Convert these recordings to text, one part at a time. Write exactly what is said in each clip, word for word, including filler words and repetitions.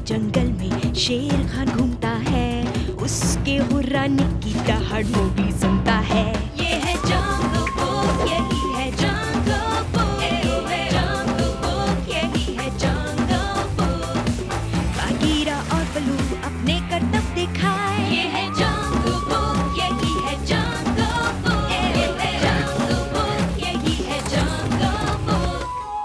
जंगल में शेर खान घूमता है, उसके हुर्राने की दहाड़ वो भी सुनता है। ये है जंगल बुक, यही है जंगल बुक, यही है जंगल बुक, यही है जंगल बुक। बागीरा और बलू अपने करतब दिखाए। ये है जंगल बुक, यही है जंगल बुक, यही है जंगल बुक, यही है जंगल बुक।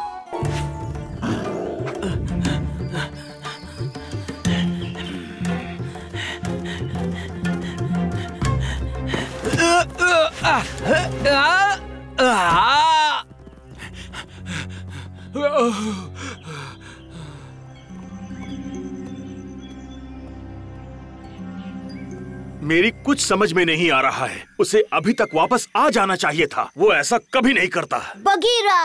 मेरी कुछ समझ में नहीं आ रहा है। उसे अभी तक वापस आ जाना चाहिए था। वो ऐसा कभी नहीं करता। बगीरा,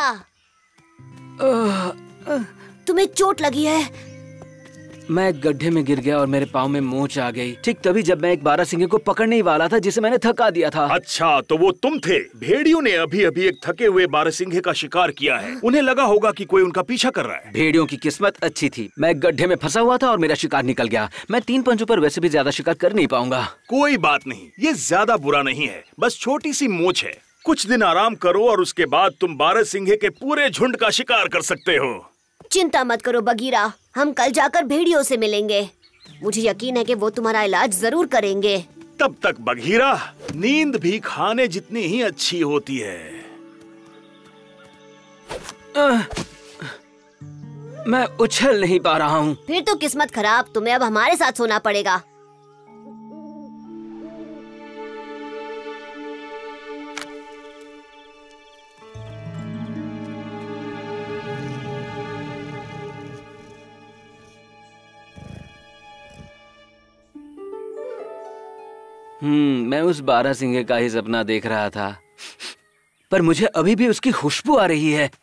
तुम्हें चोट लगी है? मैं एक गड्ढे में गिर गया और मेरे पाँव में मोच आ गई। ठीक तभी जब मैं एक बारहसिंगे को पकड़ने ही वाला था जिसे मैंने थका दिया था। अच्छा, तो वो तुम थे। भेड़ियों ने अभी अभी एक थके हुए बारहसिंगे का शिकार किया है। उन्हें लगा होगा कि कोई उनका पीछा कर रहा है। भेड़ियों की किस्मत अच्छी थी। मैं एक गड्ढे में फंसा हुआ था और मेरा शिकार निकल गया। मैं तीन पंजों पर वैसे भी ज्यादा शिकार कर नहीं पाऊंगा। कोई बात नहीं, ये ज्यादा बुरा नहीं है। बस छोटी सी मोच है। कुछ दिन आराम करो और उसके बाद तुम बारहसिंगे के पूरे झुंड का शिकार कर सकते हो। चिंता मत करो बगीरा, हम कल जाकर भेड़ियों से मिलेंगे। मुझे यकीन है कि वो तुम्हारा इलाज जरूर करेंगे। तब तक बगीरा, नींद भी खाने जितनी ही अच्छी होती है। आ, मैं उछल नहीं पा रहा हूँ। फिर तो किस्मत खराब, तुम्हें अब हमारे साथ सोना पड़ेगा। हम्म मैं उस बारहसिंगे का ही सपना देख रहा था, पर मुझे अभी भी उसकी खुशबू आ रही है।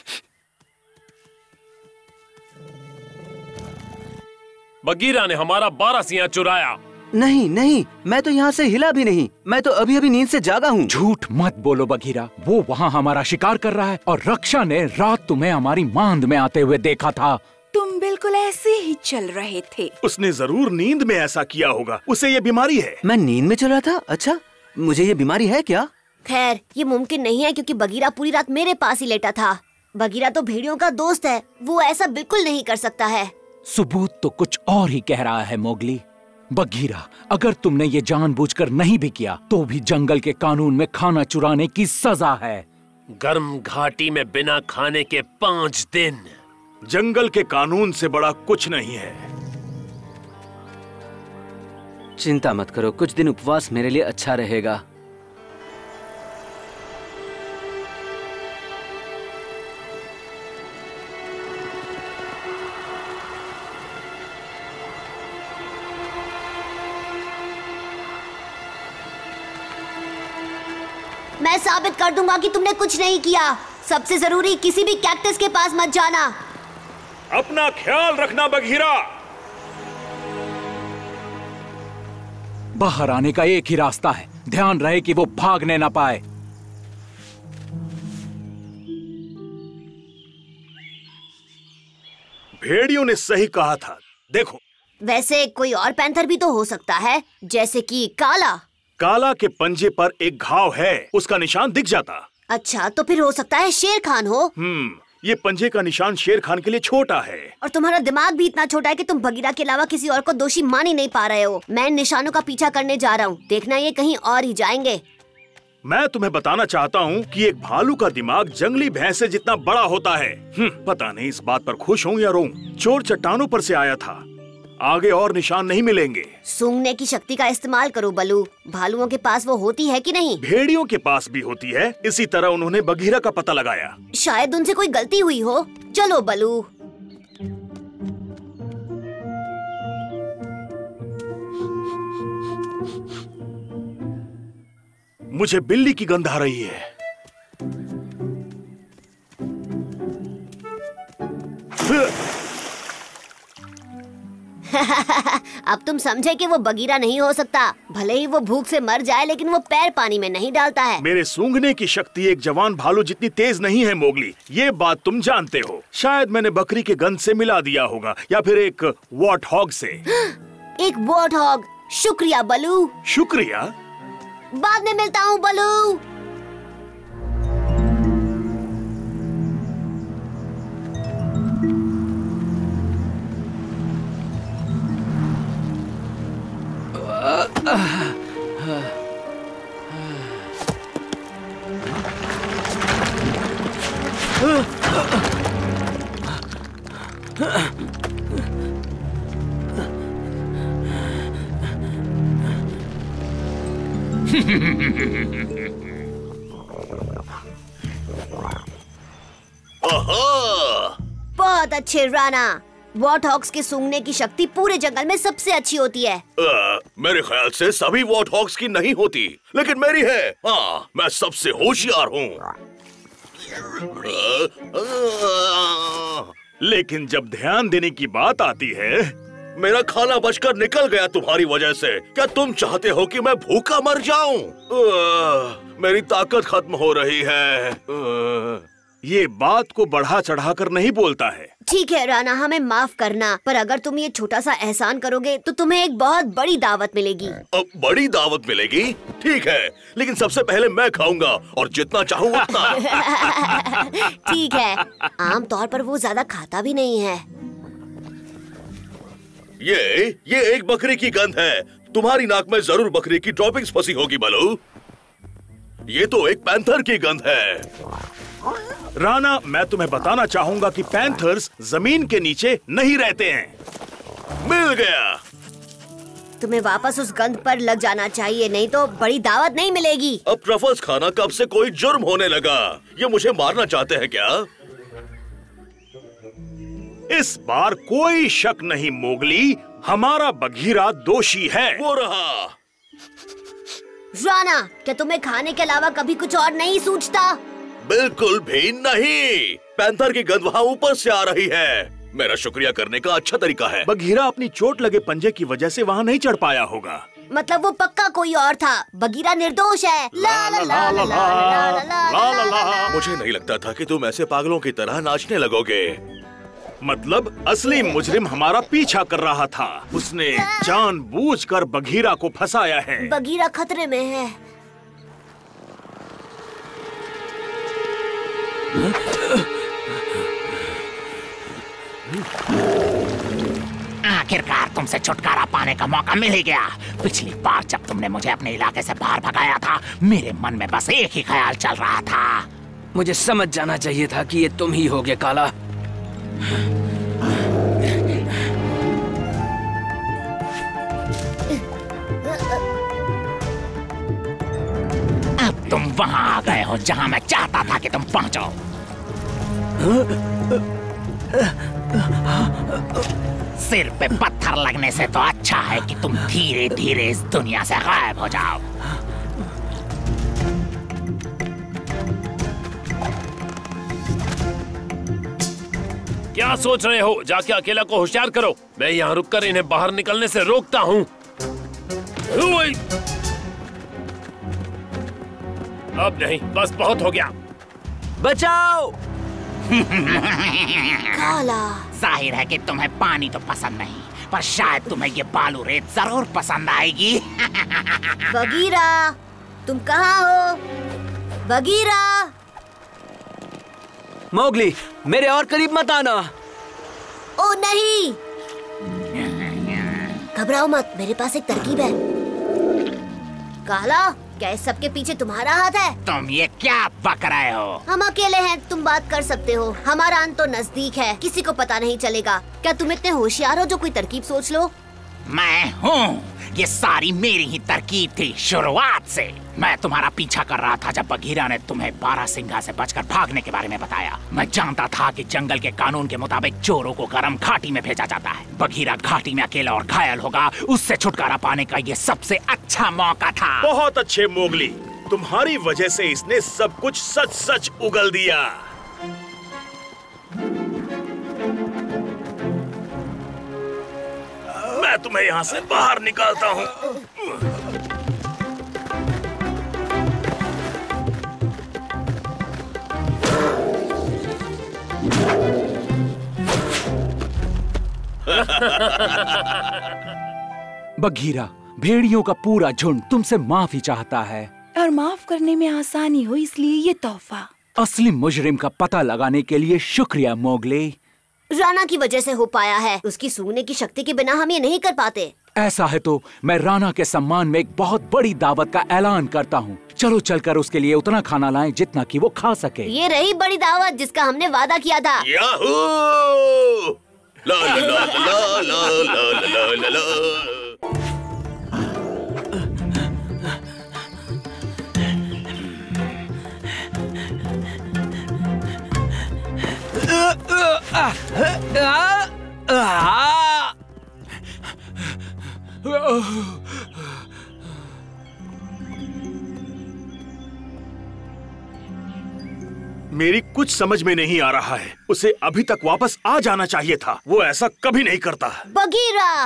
बगीरा ने हमारा बारहसिंगा चुराया। नहीं नहीं, मैं तो यहाँ से हिला भी नहीं। मैं तो अभी अभी नींद से जागा हूँ। झूठ मत बोलो बगीरा, वो वहाँ हमारा शिकार कर रहा है और रक्षा ने रात तुम्हें हमारी मांद में आते हुए देखा था। तुम बिल्कुल ऐसे ही चल रहे थे। उसने जरूर नींद में ऐसा किया होगा। उसे ये बीमारी है। मैं नींद में चल रहा था? अच्छा, मुझे ये बीमारी है क्या? खैर, ये मुमकिन नहीं है क्योंकि बगीरा पूरी रात मेरे पास ही लेटा था। बगीरा तो भेड़ियों का दोस्त है, वो ऐसा बिल्कुल नहीं कर सकता है। सबूत तो कुछ और ही कह रहा है मोगली। बगीरा, अगर तुमने ये जानबूझकर नहीं भी किया तो भी जंगल के कानून में खाना चुराने की सजा है। गर्म घाटी में बिना खाने के पाँच दिन। जंगल के कानून से बड़ा कुछ नहीं है। चिंता मत करो, कुछ दिन उपवास मेरे लिए अच्छा रहेगा। मैं साबित कर दूंगा कि तुमने कुछ नहीं किया। सबसे जरूरी, किसी भी कैक्टस के पास मत जाना। अपना ख्याल रखना बगीरा। बाहर आने का एक ही रास्ता है, ध्यान रहे कि वो भागने ना पाए। भेड़ियों ने सही कहा था। देखो, वैसे कोई और पैंथर भी तो हो सकता है, जैसे कि काला। काला के पंजे पर एक घाव है, उसका निशान दिख जाता। अच्छा, तो फिर हो सकता है शेर खान हो। हम्म ये पंजे का निशान शेर खान के लिए छोटा है। और तुम्हारा दिमाग भी इतना छोटा है कि तुम बगीरा के अलावा किसी और को दोषी मान ही नहीं पा रहे हो। मैं इन निशानों का पीछा करने जा रहा हूँ, देखना ये कहीं और ही जाएंगे। मैं तुम्हें बताना चाहता हूँ कि एक भालू का दिमाग जंगली भैंस से जितना बड़ा होता है। पता नहीं इस बात पर खुश हूँ या रोऊं। चोर चट्टानों पर से आया था, आगे और निशान नहीं मिलेंगे। सूंघने की शक्ति का इस्तेमाल करो बलू। भालुओं के पास वो होती है कि नहीं? भेड़ियों के पास भी होती है। इसी तरह उन्होंने बगीरा का पता लगाया। शायद उनसे कोई गलती हुई हो। चलो बलू। मुझे बिल्ली की गंध आ रही है। अब तुम समझे कि वो बगीरा नहीं हो सकता। भले ही वो भूख से मर जाए, लेकिन वो पैर पानी में नहीं डालता है। मेरे सूंघने की शक्ति एक जवान भालू जितनी तेज नहीं है मोगली, ये बात तुम जानते हो। शायद मैंने बकरी के गंध से मिला दिया होगा, या फिर एक वॉट हॉग से। एक वॉट हॉग? शुक्रिया बलू। शुक्रिया? बाद में मिलता हूँ बलू। बहुत अच्छे राणा। वॉट हॉग्स के सूंघने की शक्ति पूरे जंगल में सबसे अच्छी होती है। आ, मेरे ख्याल से सभी वॉट हॉग्स की नहीं होती, लेकिन मेरी है। हाँ, मैं सबसे होशियार हूँ। लेकिन जब ध्यान देने की बात आती है, मेरा खाना बचकर निकल गया तुम्हारी वजह से। क्या तुम चाहते हो कि मैं भूखा मर जाऊं? मेरी ताकत खत्म हो रही है। आ, ये बात को बढ़ा चढ़ाकर नहीं बोलता है। ठीक है राणा, हमें माफ करना, पर अगर तुम ये छोटा सा एहसान करोगे तो तुम्हें एक बहुत बड़ी दावत मिलेगी। अब बड़ी दावत मिलेगी? ठीक है, लेकिन सबसे पहले मैं खाऊंगा और जितना चाहूँ उतना। ठीक है। आम तौर पर वो ज्यादा खाता भी नहीं है। ये ये एक बकरी की गंध है। तुम्हारी नाक में जरूर बकरी की ड्रॉपिंग्स फंसी होगी बलू। ये तो एक पैंथर की गंध है। राणा, मैं तुम्हें बताना चाहूंगा कि पैंथर्स जमीन के नीचे नहीं रहते हैं। मिल गया। तुम्हें वापस उस गंध पर लग जाना चाहिए, नहीं तो बड़ी दावत नहीं मिलेगी। अब ट्रफल्स खाना कब से कोई जुर्म होने लगा? ये मुझे मारना चाहते हैं क्या? इस बार कोई शक नहीं मोगली, हमारा बघीरा दोषी है। वो रहा। राणा, क्या तुम्हें खाने के अलावा कभी कुछ और नहीं सूझता? बिल्कुल भी नहीं। पैंथर की गंध वहाँ ऊपर से आ रही है। मेरा शुक्रिया करने का अच्छा तरीका है। बघीरा अपनी चोट लगे पंजे की वजह से वहाँ नहीं चढ़ पाया होगा। मतलब वो पक्का कोई और था। बघीरा निर्दोष है। ला ला ला ला ला ला ला ला। मुझे नहीं लगता था कि तुम ऐसे पागलों की तरह नाचने लगोगे। मतलब असली मुजरिम हमारा पीछा कर रहा था। उसने जानबूझकर बघीरा को फंसाया है। बघीरा खतरे में है। आखिरकार तुमसे छुटकारा पाने का मौका मिल ही गया। पिछली बार जब तुमने मुझे अपने इलाके से बाहर भगाया था, मेरे मन में बस एक ही ख्याल चल रहा था। मुझे समझ जाना चाहिए था कि ये तुम ही होगे काला। अब तुम वहां आ गए हो जहां मैं चाहता था कि तुम पहुंचो। सिर पे पत्थर लगने से तो अच्छा है कि तुम धीरे धीरे इस दुनिया से गायब हो जाओ। क्या सोच रहे हो? जाके अकेला को होशियार करो। मैं यहाँ रुककर इन्हें बाहर निकलने से रोकता हूँ। अब नहीं, बस बहुत हो गया। बचाओ! काला, जाहिर है कि तुम्हें पानी तो पसंद नहीं, पर शायद तुम्हें ये बालू रेत जरूर पसंद आएगी। बघीरा, तुम कहाँ हो? बघीरा! मोगली, मेरे और करीब मत आना। ओ नहीं, घबराओ मत, मेरे पास एक तरकीब है। काला, क्या इस सब के पीछे तुम्हारा हाथ है? तुम ये क्या बक रहे हो? हम अकेले हैं, तुम बात कर सकते हो। हमारा अंत तो नजदीक है, किसी को पता नहीं चलेगा। क्या तुम इतने होशियार हो जो कोई तरकीब सोच लो? मैं हूँ, ये सारी मेरी ही तरकीब थी शुरुआत से। मैं तुम्हारा पीछा कर रहा था जब बघीरा ने तुम्हें बारहसिंगा से बचकर भागने के बारे में बताया। मैं जानता था कि जंगल के कानून के मुताबिक चोरों को गर्म घाटी में भेजा जाता है। बघीरा घाटी में अकेला और घायल होगा, उससे छुटकारा पाने का ये सबसे अच्छा मौका था। बहुत अच्छे मोगली, तुम्हारी वजह से इसने सब कुछ सच सच उगल दिया। मैं तुम्हें यहाँ से बाहर निकालता हूँ। बघीरा, भेड़ियों का पूरा झुंड तुमसे माफी चाहता है। और माफ करने में आसानी हो इसलिए ये तोहफा। असली मुजरिम का पता लगाने के लिए शुक्रिया मोगली। राणा की वजह से हो पाया है। उसकी सूंघने की शक्ति के बिना हम ये नहीं कर पाते। ऐसा है तो मैं राणा के सम्मान में एक बहुत बड़ी दावत का ऐलान करता हूँ। चलो चलकर उसके लिए उतना खाना लाएं जितना कि वो खा सके। ये रही बड़ी दावत जिसका हमने वादा किया था। याहू! ला ला ला ला ला ला ला ला ला। मेरी कुछ समझ में नहीं आ रहा है। उसे अभी तक वापस आ जाना चाहिए था। वो ऐसा कभी नहीं करता। बघीरा,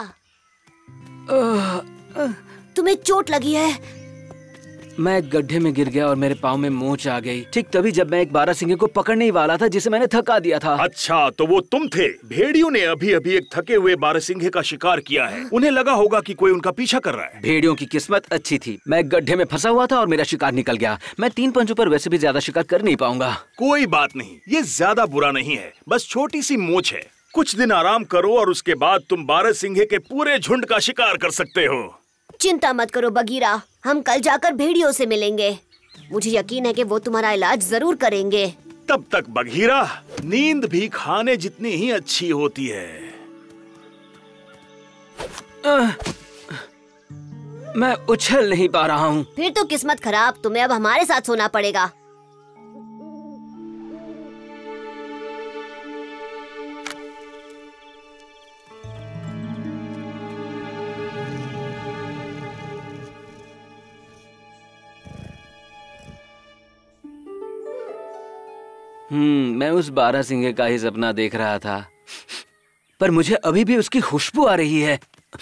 तुम्हें चोट लगी है? मैं एक गड्ढे में गिर गया और मेरे पाँव में मोच आ गई। ठीक तभी जब मैं एक बारहसिंगे को पकड़ने ही वाला था जिसे मैंने थका दिया था। अच्छा, तो वो तुम थे। भेड़ियों ने अभी अभी एक थके हुए बारहसिंगे का शिकार किया है। उन्हें लगा होगा कि कोई उनका पीछा कर रहा है। भेड़ियों की किस्मत अच्छी थी। मैं एक गड्ढे में फंसा हुआ था और मेरा शिकार निकल गया। मैं तीन पंचों पर वैसे भी ज्यादा शिकार कर नहीं पाऊंगा। कोई बात नहीं, ये ज्यादा बुरा नहीं है। बस छोटी सी मोच है। कुछ दिन आराम करो और उसके बाद तुम बारहसिंगे के पूरे झुंड का शिकार कर सकते हो। चिंता मत करो बघीरा, हम कल जाकर भेड़ियों से मिलेंगे। मुझे यकीन है कि वो तुम्हारा इलाज जरूर करेंगे। तब तक बघीरा, नींद भी खाने जितनी ही अच्छी होती है। आ, मैं उछल नहीं पा रहा हूँ। फिर तो किस्मत खराब। तुम्हें अब हमारे साथ सोना पड़ेगा। हम्म मैं उस बारहसिंगे का ही सपना देख रहा था, पर मुझे अभी भी उसकी खुशबू आ रही है।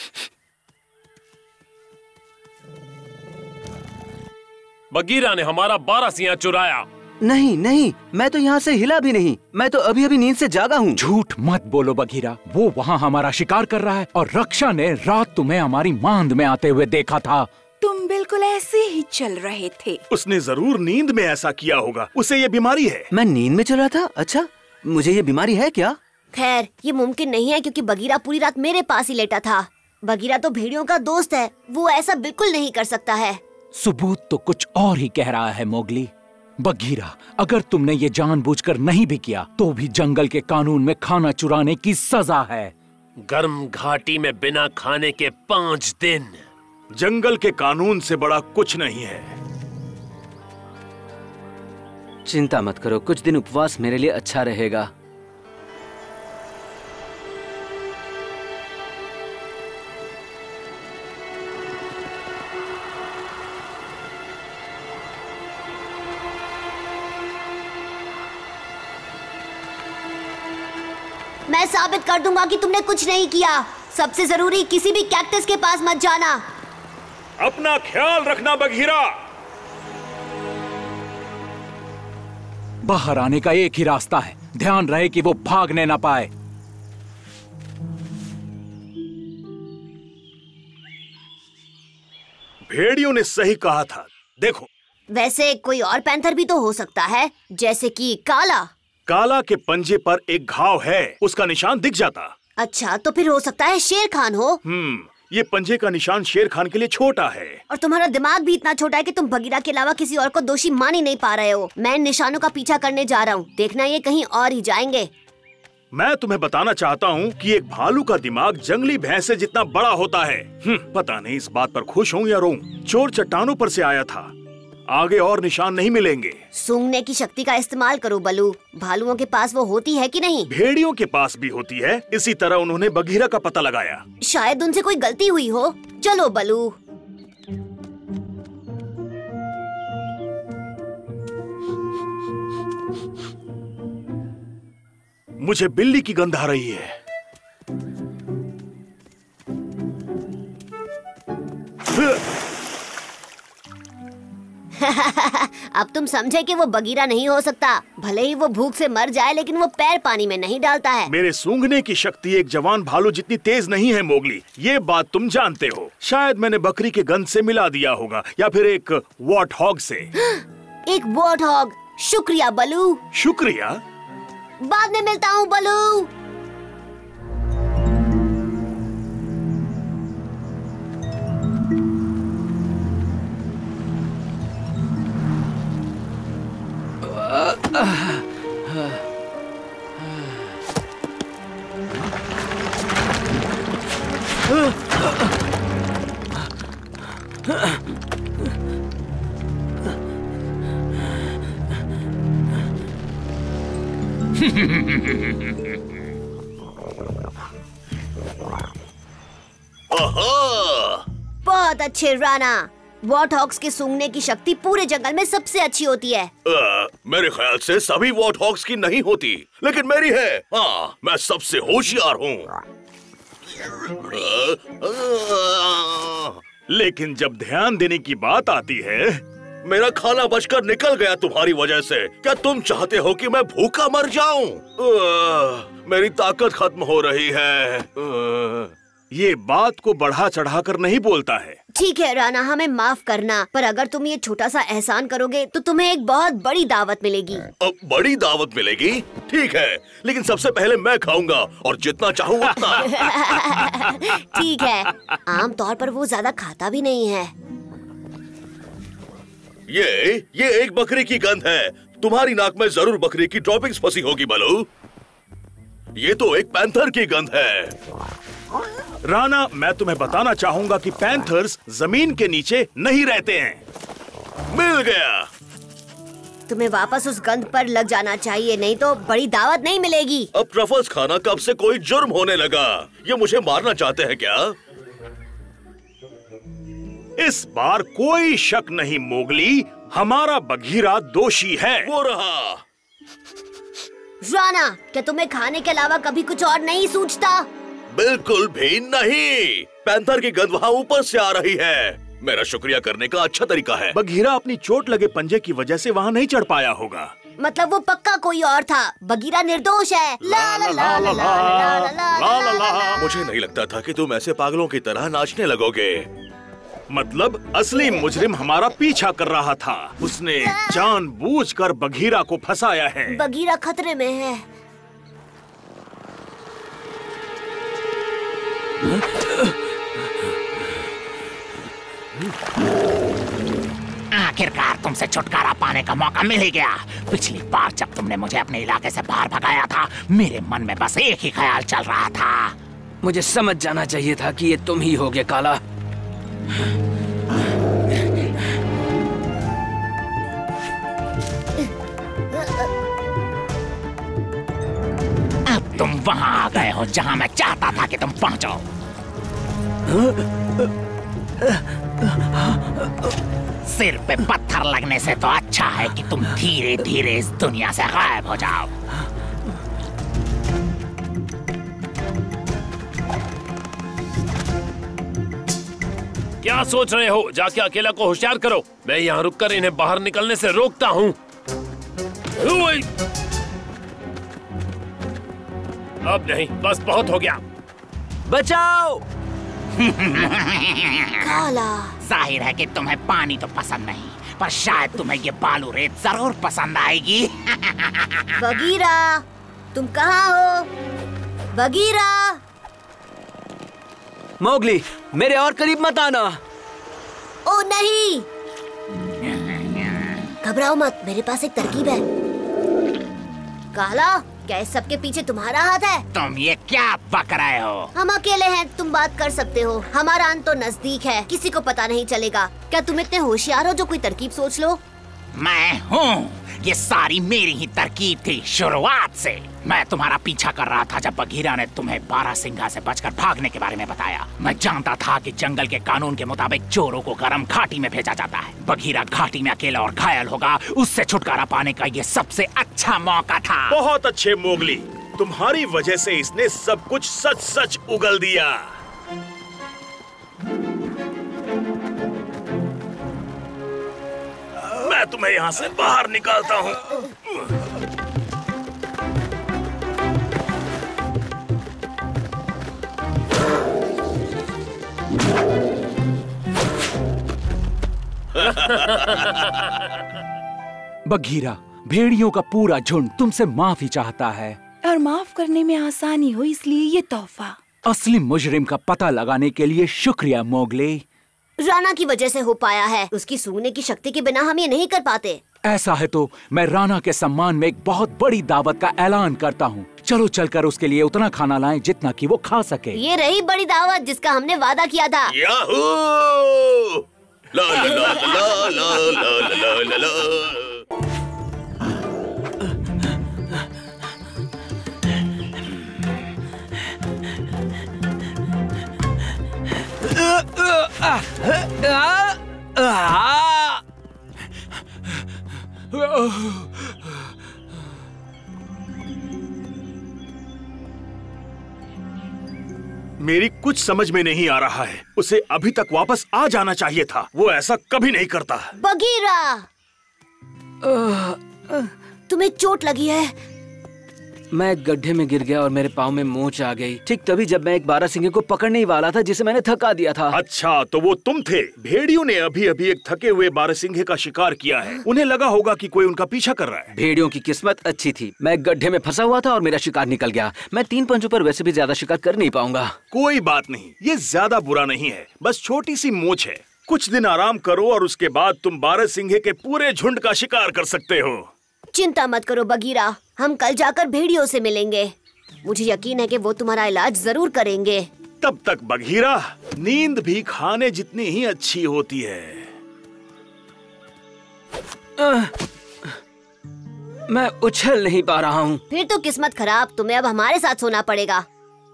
बघीरा ने हमारा बारहसिंगा चुराया। नहीं नहीं, मैं तो यहाँ से हिला भी नहीं। मैं तो अभी अभी नींद से जागा हूँ। झूठ मत बोलो बघीरा, वो वहाँ हमारा शिकार कर रहा है और रक्षा ने रात तुम्हें हमारी मांद में आते हुए देखा था। तुम बिल्कुल ऐसे ही चल रहे थे। उसने जरूर नींद में ऐसा किया होगा। उसे ये बीमारी है। मैं नींद में चल रहा था? अच्छा, मुझे ये बीमारी है क्या? खैर, ये मुमकिन नहीं है क्योंकि बघीरा पूरी रात मेरे पास ही लेटा था। बघीरा तो भेड़ियों का दोस्त है। वो ऐसा बिल्कुल नहीं कर सकता है। सबूत तो कुछ और ही कह रहा है मोगली। बघीरा, अगर तुमने ये जानबूझकर नहीं भी किया तो भी जंगल के कानून में खाना चुराने की सजा है। गर्म घाटी में बिना खाने के पाँच दिन। जंगल के कानून से बड़ा कुछ नहीं है। चिंता मत करो, कुछ दिन उपवास मेरे लिए अच्छा रहेगा। मैं साबित कर दूंगा कि तुमने कुछ नहीं किया। सबसे जरूरी, किसी भी कैक्टस के पास मत जाना। अपना ख्याल रखना बघीरा। बाहर आने का एक ही रास्ता है। ध्यान रहे कि वो भागने ना पाए। भेड़ियों ने सही कहा था। देखो, वैसे कोई और पैंथर भी तो हो सकता है, जैसे कि काला। काला के पंजे पर एक घाव है, उसका निशान दिख जाता। अच्छा, तो फिर हो सकता है शेर खान हो। हम्म ये पंजे का निशान शेर खान के लिए छोटा है। और तुम्हारा दिमाग भी इतना छोटा है कि तुम बघीरा के अलावा किसी और को दोषी मान ही नहीं पा रहे हो। मैं इन निशानों का पीछा करने जा रहा हूँ। देखना ये कहीं और ही जाएंगे। मैं तुम्हें बताना चाहता हूँ कि एक भालू का दिमाग जंगली भैंस से जितना बड़ा होता है। हम्म, पता नहीं इस बात पर खुश हूँ या रोऊं। चोर चट्टानों पर से आया था। आगे और निशान नहीं मिलेंगे। सूंघने की शक्ति का इस्तेमाल करो बलू। भालुओं के पास वो होती है कि नहीं? भेड़ियों के पास भी होती है। इसी तरह उन्होंने बघीरा का पता लगाया। शायद उनसे कोई गलती हुई हो। चलो बलू। मुझे बिल्ली की गंध आ रही है। अब तुम समझे कि वो बगीरा नहीं हो सकता। भले ही वो भूख से मर जाए, लेकिन वो पैर पानी में नहीं डालता है। मेरे सूंघने की शक्ति एक जवान भालू जितनी तेज नहीं है मोगली, ये बात तुम जानते हो। शायद मैंने बकरी के गंध से मिला दिया होगा, या फिर एक वॉट हॉग से। एक वॉट हॉग? शुक्रिया बलू। शुक्रिया? बाद में मिलता हूँ बलू। बहुत अच्छे राणा। वॉट हॉग्स के सूंघने की शक्ति पूरे जंगल में सबसे अच्छी होती है। आ, मेरे ख्याल से सभी वॉट हॉग्स की नहीं होती, लेकिन मेरी है। हाँ, मैं सबसे होशियार हूँ। लेकिन जब ध्यान देने की बात आती है, मेरा खाना बचकर निकल गया तुम्हारी वजह से। क्या तुम चाहते हो कि मैं भूखा मर जाऊं? मेरी ताकत खत्म हो रही है। आ, ये बात को बढ़ा चढ़ाकर नहीं बोलता है। ठीक है राणा, हमें माफ करना, पर अगर तुम ये छोटा सा एहसान करोगे तो तुम्हें एक बहुत बड़ी दावत मिलेगी। अब बड़ी दावत मिलेगी? ठीक है, लेकिन सबसे पहले मैं खाऊंगा और जितना चाहूँ उतना। ठीक है, आमतौर पर वो ज्यादा खाता भी नहीं है। ये ये एक बकरी की गंध है। तुम्हारी नाक में जरूर बकरी की ड्रॉपिंग्स फंसी होगी बलू। ये तो एक पैंथर की गंध है। राणा, मैं तुम्हें बताना चाहूंगा कि पैंथर्स जमीन के नीचे नहीं रहते हैं। मिल गया। तुम्हें वापस उस गंध पर लग जाना चाहिए, नहीं तो बड़ी दावत नहीं मिलेगी। अब ट्रफल्स खाना कब से कोई जुर्म होने लगा? ये मुझे मारना चाहते हैं क्या? इस बार कोई शक नहीं मोगली, हमारा बघीरा दोषी है। वो रहा। राणा, क्या तुम्हें खाने के अलावा कभी कुछ और नहीं सूझता? बिल्कुल भी नहीं। पैंथर की गंध वहाँ ऊपर से आ रही है। मेरा शुक्रिया करने का अच्छा तरीका है। बघीरा अपनी चोट लगे पंजे की वजह से वहाँ नहीं चढ़ पाया होगा। मतलब वो पक्का कोई और था। बघीरा निर्दोष है। ला ला ला ला ला ला ला ला ला। मुझे नहीं लगता था कि तुम ऐसे पागलों की तरह नाचने लगोगे। मतलब असली मुजरिम हमारा पीछा कर रहा था। उसने जानबूझकर बघीरा को फंसाया है। बघीरा खतरे में है। आखिरकार तुमसे छुटकारा पाने का मौका मिल ही गया। पिछली बार जब तुमने मुझे अपने इलाके से बाहर भगाया था, मेरे मन में बस एक ही ख्याल चल रहा था। मुझे समझ जाना चाहिए था कि ये तुम ही होगे काला। अब तुम वहां आ गए हो जहां मैं चाहता था कि तुम पहुंचो। सिर पे पत्थर लगने से तो अच्छा है कि तुम धीरे धीरे इस दुनिया से गायब हो जाओ। क्या सोच रहे हो? जाके अकेला को होशियार करो। मैं यहाँ रुककर इन्हें बाहर निकलने से रोकता हूँ। अब नहीं, बस बहुत हो गया। बचाओ! काला, जाहिर है कि तुम्हें पानी तो पसंद नहीं, पर शायद तुम्हें ये बालू रेत जरूर पसंद आएगी। बघीरा, तुम कहाँ हो? बघीरा! मोगली, मेरे और करीब मत आना। ओ नहीं, घबराओ मत, मेरे पास एक तरकीब है। काला, क्या इस सब के पीछे तुम्हारा हाथ है? तुम ये क्या बक रहे हो? हम अकेले हैं, तुम बात कर सकते हो। हमारा अंत तो नजदीक है, किसी को पता नहीं चलेगा। क्या तुम इतने होशियार हो जो कोई तरकीब सोच लो? मैं हूँ, ये सारी मेरी ही तरकीब थी शुरुआत से। मैं तुम्हारा पीछा कर रहा था जब बघीरा ने तुम्हें बारहसिंगा से बचकर भागने के बारे में बताया। मैं जानता था कि जंगल के कानून के मुताबिक चोरों को गरम घाटी में भेजा जाता है। बघीरा घाटी में अकेला और घायल होगा, उससे छुटकारा पाने का ये सबसे अच्छा मौका था। बहुत अच्छे मोगली, तुम्हारी वजह से इसने सब कुछ सच सच उगल दिया। मैं तुम्हें यहाँ से बाहर निकालता हूँ। बघीरा, भेड़ियों का पूरा झुंड तुमसे माफी चाहता है। और माफ करने में आसानी हो इसलिए ये तोहफा। असली मुजरिम का पता लगाने के लिए शुक्रिया मोगली। राणा की वजह से हो पाया है। उसकी सूंघने की शक्ति के बिना हम ये नहीं कर पाते। ऐसा है तो मैं राणा के सम्मान में एक बहुत बड़ी दावत का ऐलान करता हूँ। चलो चलकर उसके लिए उतना खाना लाएं जितना कि वो खा सके। ये रही बड़ी दावत जिसका हमने वादा किया था। याहू! ला ला ला ला ला ला ला ला ला। मेरी कुछ समझ में नहीं आ रहा है। उसे अभी तक वापस आ जाना चाहिए था। वो ऐसा कभी नहीं करता। बघीरा, तुम्हें चोट लगी है? मैं एक गड्ढे में गिर गया और मेरे पाँव में मोच आ गई। ठीक तभी जब मैं एक बारहसिंगे को पकड़ने ही वाला था जिसे मैंने थका दिया था। अच्छा, तो वो तुम थे। भेड़ियों ने अभी अभी एक थके हुए बारहसिंगे का शिकार किया है। उन्हें लगा होगा कि कोई उनका पीछा कर रहा है। भेड़ियों की किस्मत अच्छी थी। मैं एक गड्ढे में फंसा हुआ था और मेरा शिकार निकल गया। मैं तीन पंजों पर वैसे भी ज्यादा शिकार कर नहीं पाऊंगा। कोई बात नहीं, ये ज्यादा बुरा नहीं है। बस छोटी सी मोच है। कुछ दिन आराम करो और उसके बाद तुम बारहसिंगे के पूरे झुंड का शिकार कर सकते हो। चिंता मत करो बघीरा, हम कल जाकर भेड़ियों से मिलेंगे। मुझे यकीन है कि वो तुम्हारा इलाज जरूर करेंगे। तब तक बघीरा, नींद भी खाने जितनी ही अच्छी होती है। आ, मैं उछल नहीं पा रहा हूँ। फिर तो किस्मत खराब, तुम्हें अब हमारे साथ सोना पड़ेगा।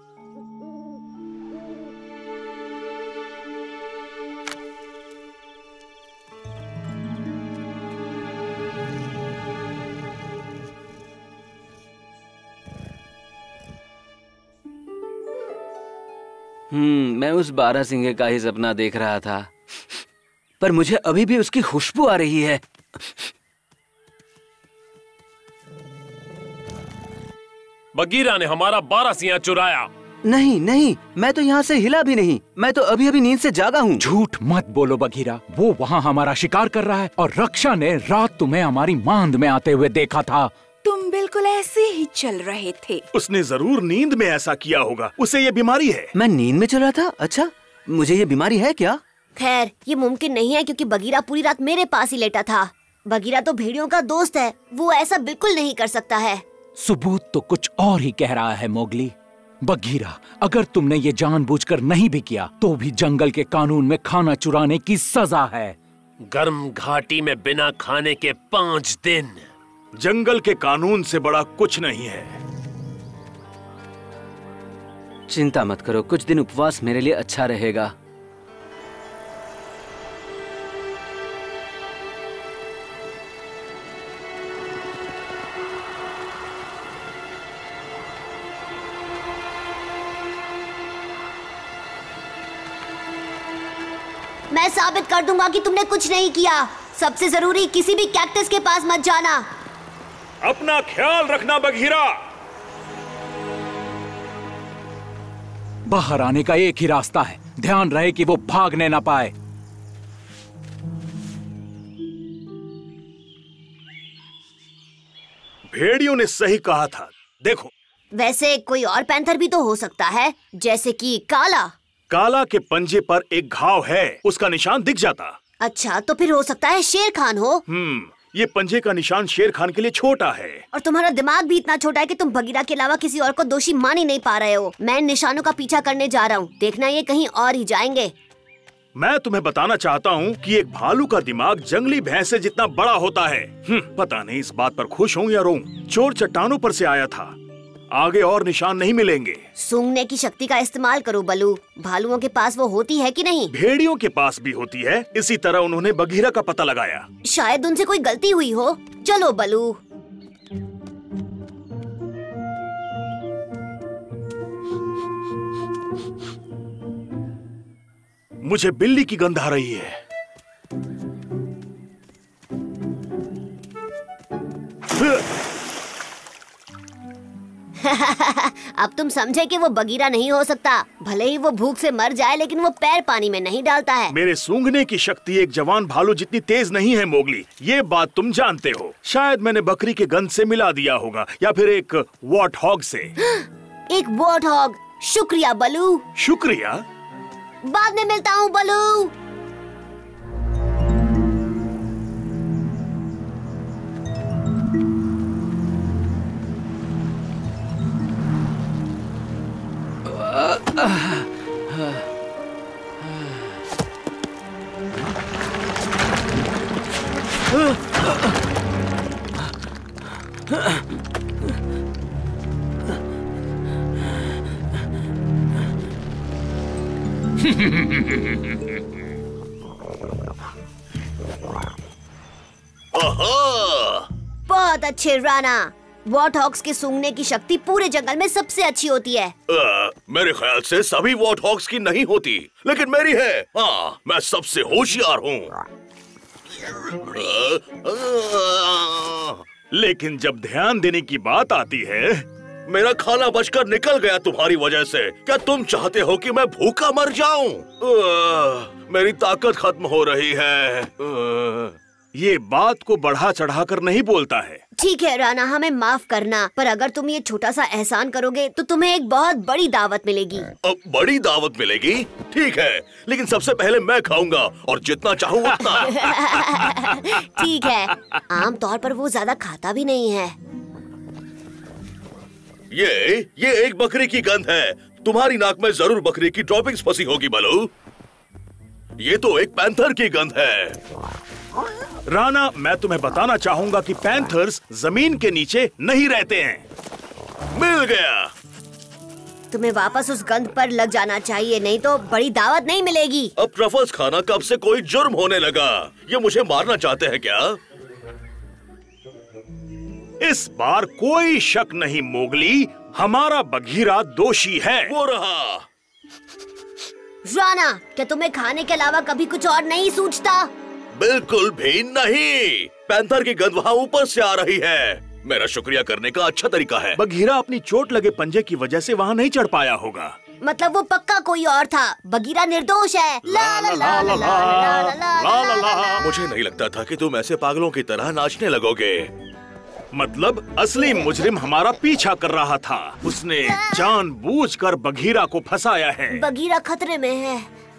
हम्म मैं उस बारहसिंगे का ही सपना देख रहा था, पर मुझे अभी भी उसकी खुशबू आ रही है। बघीरा ने हमारा बारहसिंगा चुराया। नहीं नहीं, मैं तो यहाँ से हिला भी नहीं। मैं तो अभी अभी नींद से जागा हूँ। झूठ मत बोलो बघीरा, वो वहाँ हमारा शिकार कर रहा है और रक्षा ने रात तुम्हें हमारी मांद में आते हुए देखा था। तुम बिल्कुल ऐसे ही चल रहे थे। उसने जरूर नींद में ऐसा किया होगा। उसे ये बीमारी है। मैं नींद में चल रहा था? अच्छा, मुझे ये बीमारी है क्या? खैर, ये मुमकिन नहीं है क्योंकि बघीरा पूरी रात मेरे पास ही लेटा था। बघीरा तो भेड़ियों का दोस्त है, वो ऐसा बिल्कुल नहीं कर सकता है। सबूत तो कुछ और ही कह रहा है मोगली। बघीरा, अगर तुमने ये जानबूझकर नहीं भी किया तो भी जंगल के कानून में खाना चुराने की सजा है। गर्म घाटी में बिना खाने के पाँच दिन। जंगल के कानून से बड़ा कुछ नहीं है। चिंता मत करो, कुछ दिन उपवास मेरे लिए अच्छा रहेगा। मैं साबित कर दूंगा कि तुमने कुछ नहीं किया। सबसे जरूरी, किसी भी कैक्टस के पास मत जाना। अपना ख्याल रखना बघीरा। बाहर आने का एक ही रास्ता है, ध्यान रहे कि वो भागने ना पाए। भेड़ियों ने सही कहा था। देखो, वैसे कोई और पैंथर भी तो हो सकता है, जैसे कि काला। काला के पंजे पर एक घाव है, उसका निशान दिख जाता। अच्छा, तो फिर हो सकता है शेर खान हो। हम्म ये पंजे का निशान शेर खान के लिए छोटा है। और तुम्हारा दिमाग भी इतना छोटा है कि तुम बघीरा के अलावा किसी और को दोषी मान ही नहीं पा रहे हो। मैं इन निशानों का पीछा करने जा रहा हूँ, देखना ये कहीं और ही जाएंगे। मैं तुम्हें बताना चाहता हूँ कि एक भालू का दिमाग जंगली भैंस से जितना बड़ा होता है। हम्म, पता नहीं इस बात पर खुश हूँ या रोऊं। चोर चट्टानों पर से आया था। आगे और निशान नहीं मिलेंगे। सूंघने की शक्ति का इस्तेमाल करो बलू। भालुओं के पास वो होती है कि नहीं? भेड़ियों के पास भी होती है। इसी तरह उन्होंने बघीरा का पता लगाया। शायद उनसे कोई गलती हुई हो। चलो बलू। मुझे बिल्ली की गंध आ रही है। अब तुम समझे कि वो बगीरा नहीं हो सकता। भले ही वो भूख से मर जाए, लेकिन वो पैर पानी में नहीं डालता है। मेरे सूंघने की शक्ति एक जवान भालू जितनी तेज नहीं है मोगली, ये बात तुम जानते हो। शायद मैंने बकरी के गंध से मिला दिया होगा, या फिर एक वॉट हॉग से। एक वॉट हॉग? शुक्रिया बलू। शुक्रिया? बाद में मिलता हूँ बलू। बहुत अच्छे राणा। वॉट हॉग्स के सूंघने की शक्ति पूरे जंगल में सबसे अच्छी होती है। आ, मेरे ख्याल से सभी वॉट हॉग्स की नहीं होती, लेकिन मेरी है। हाँ, मैं सबसे होशियार हूँ। लेकिन जब ध्यान देने की बात आती है, मेरा खाना बचकर निकल गया तुम्हारी वजह से। क्या तुम चाहते हो कि मैं भूखा मर जाऊं? मेरी ताकत खत्म हो रही है। आ, ये बात को बढ़ा चढ़ा कर नहीं बोलता है। ठीक है राणा, हमें माफ करना, पर अगर तुम ये छोटा सा एहसान करोगे तो तुम्हें एक बहुत बड़ी दावत मिलेगी। अब बड़ी दावत मिलेगी? ठीक है, लेकिन सबसे पहले मैं खाऊंगा, और जितना चाहूँ उतना। ठीक है। आम तौर पर वो ज्यादा खाता भी नहीं है। ये ये एक बकरी की गंध है। तुम्हारी नाक में जरूर बकरी की ड्रॉपिंग्स फंसी होगी बलू। ये तो एक पैंथर की गंध है। राणा, मैं तुम्हें बताना चाहूंगा कि पैंथर्स जमीन के नीचे नहीं रहते हैं। मिल गया। तुम्हें वापस उस गंध पर लग जाना चाहिए, नहीं तो बड़ी दावत नहीं मिलेगी। अब ट्रफल्स खाना कब से कोई जुर्म होने लगा? ये मुझे मारना चाहते हैं क्या? इस बार कोई शक नहीं मोगली, हमारा बघीरा दोषी है। वो रहा। राणा, क्या तुम्हें खाने के अलावा कभी कुछ और नहीं सूझता? बिल्कुल भी नहीं। पैंथर की गंध वहाँ ऊपर से आ रही है। मेरा शुक्रिया करने का अच्छा तरीका है। बघीरा अपनी चोट लगे पंजे की वजह से वहाँ नहीं चढ़ पाया होगा। मतलब वो पक्का कोई और था। बघीरा निर्दोष है। ला ला ला ला ला ला ला ला ला। मुझे नहीं लगता था कि तुम ऐसे पागलों की तरह नाचने लगोगे। मतलब असली मुजरिम हमारा पीछा कर रहा था। उसने जानबूझकर बघीरा को फंसाया है। बघीरा खतरे में है।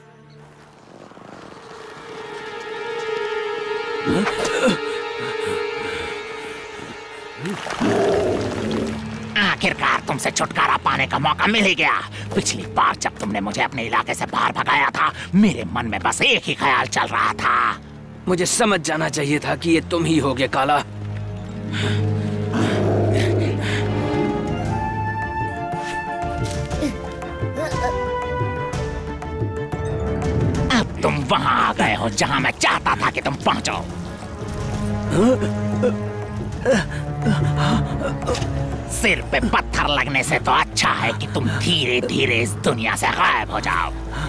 आखिरकार तुमसे छुटकारा पाने का मौका मिल ही गया। पिछली बार जब तुमने मुझे अपने इलाके से बाहर भगाया था, मेरे मन में बस एक ही ख्याल चल रहा था। मुझे समझ जाना चाहिए था कि ये तुम ही होगे काला। अब तुम वहां आ गए हो जहां मैं चाहता था कि तुम पहुंचो। सिर पे पत्थर लगने से तो अच्छा है कि तुम धीरे धीरे इस दुनिया से गायब हो जाओ।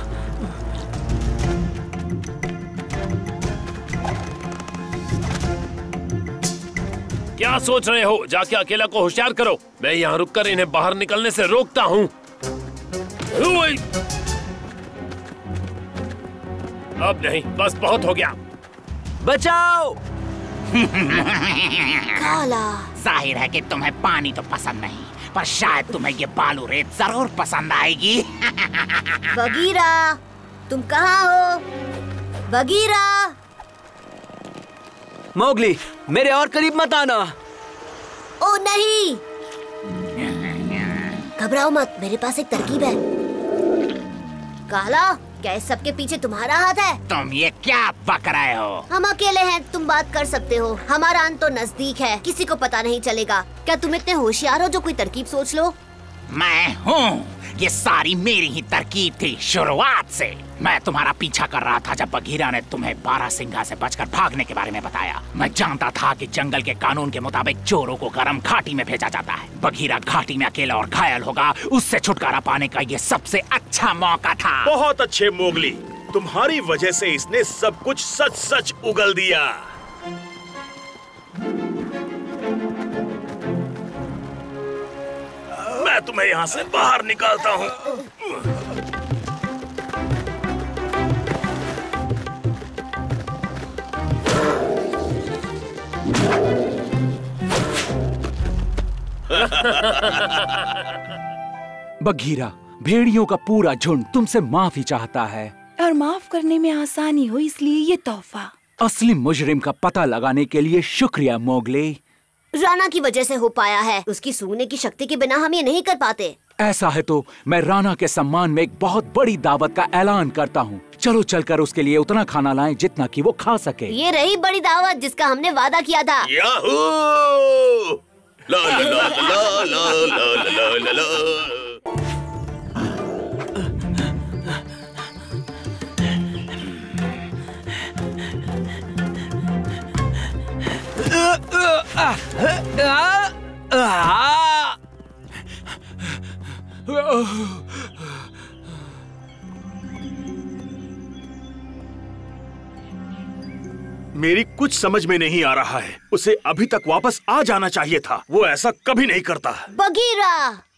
क्या सोच रहे हो? जाके अकेला को होशियार करो। मैं यहाँ रुककर इन्हें बाहर निकलने से रोकता हूँ। अब नहीं, बस बहुत हो गया। बचाओ! काला, जाहिर है कि तुम्हें पानी तो पसंद नहीं, पर शायद तुम्हें ये बालू रेत जरूर पसंद आएगी। बघीरा, तुम कहाँ हो? बघीरा! मोगली, मेरे और करीब मत आना। ओ नहीं, घबराओ मत, मेरे पास एक तरकीब है। काला, क्या इस सबके पीछे तुम्हारा हाथ है? तुम ये क्या बक रहे हो? हम अकेले हैं, तुम बात कर सकते हो। हमारा अंत तो नजदीक है, किसी को पता नहीं चलेगा। क्या तुम इतने होशियार हो जो कोई तरकीब सोच लो? मैं हूँ, ये सारी मेरी ही तरकीब थी शुरुआत से। मैं तुम्हारा पीछा कर रहा था जब बघीरा ने तुम्हें बारहसिंगा से बचकर भागने के बारे में बताया। मैं जानता था कि जंगल के कानून के मुताबिक चोरों को गर्म घाटी में भेजा जाता है। बघीरा घाटी में अकेला और घायल होगा, उससे छुटकारा पाने का ये सबसे अच्छा मौका था। बहुत अच्छे मोगली, तुम्हारी वजह से इसने सब कुछ सच सच उगल दिया। मैं तुम्हें यहाँ से बाहर निकालता हूँ। बघीरा, भेड़ियों का पूरा झुंड तुमसे माफी चाहता है। और माफ करने में आसानी हो इसलिए ये तोहफा। असली मुजरिम का पता लगाने के लिए शुक्रिया मोगली। राणा की वजह से हो पाया है। उसकी सूंघने की शक्ति के बिना हम ये नहीं कर पाते। ऐसा है तो मैं राणा के सम्मान में एक बहुत बड़ी दावत का ऐलान करता हूँ। चलो चलकर उसके लिए उतना खाना लाएं जितना कि वो खा सके। ये रही बड़ी दावत जिसका हमने वादा किया था। याहू! ला ला ला ला ला ला ला ला ला। मेरी कुछ समझ में नहीं आ रहा है। उसे अभी तक वापस आ जाना चाहिए था। वो ऐसा कभी नहीं करता। बघीरा,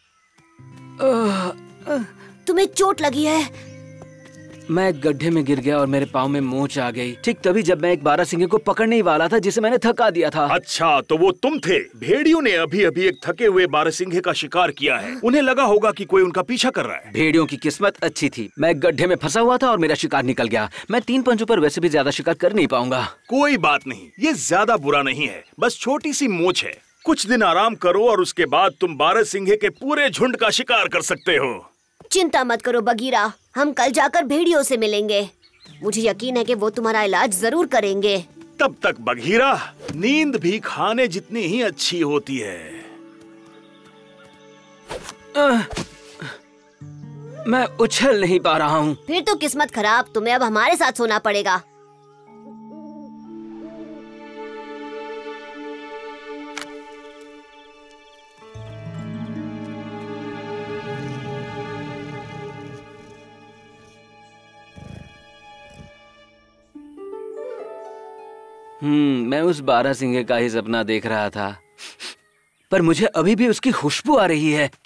तुम्हें चोट लगी है? मैं एक गड्ढे में गिर गया और मेरे पाँव में मोच आ गई। ठीक तभी जब मैं एक बारहसिंगे को पकड़ने ही वाला था जिसे मैंने थका दिया था। अच्छा, तो वो तुम थे। भेड़ियों ने अभी अभी एक थके हुए बारहसिंगे का शिकार किया है। उन्हें लगा होगा कि कोई उनका पीछा कर रहा है। भेड़ियों की किस्मत अच्छी थी। मैं एक गड्ढे में फंसा हुआ था और मेरा शिकार निकल गया। मैं तीन पंचों पर वैसे भी ज्यादा शिकार कर नहीं पाऊंगा। कोई बात नहीं, ये ज्यादा बुरा नहीं है। बस छोटी सी मोच है। कुछ दिन आराम करो और उसके बाद तुम बारहसिंगे के पूरे झुंड का शिकार कर सकते हो। चिंता मत करो बघीरा, हम कल जाकर भेड़ियों से मिलेंगे। मुझे यकीन है कि वो तुम्हारा इलाज जरूर करेंगे। तब तक बघीरा, नींद भी खाने जितनी ही अच्छी होती है। आ, मैं उछल नहीं पा रहा हूँ। फिर तो किस्मत खराब, तुम्हें अब हमारे साथ सोना पड़ेगा। हम्म मैं उस बारहसिंगे का ही सपना देख रहा था, पर मुझे अभी भी उसकी खुशबू आ रही है।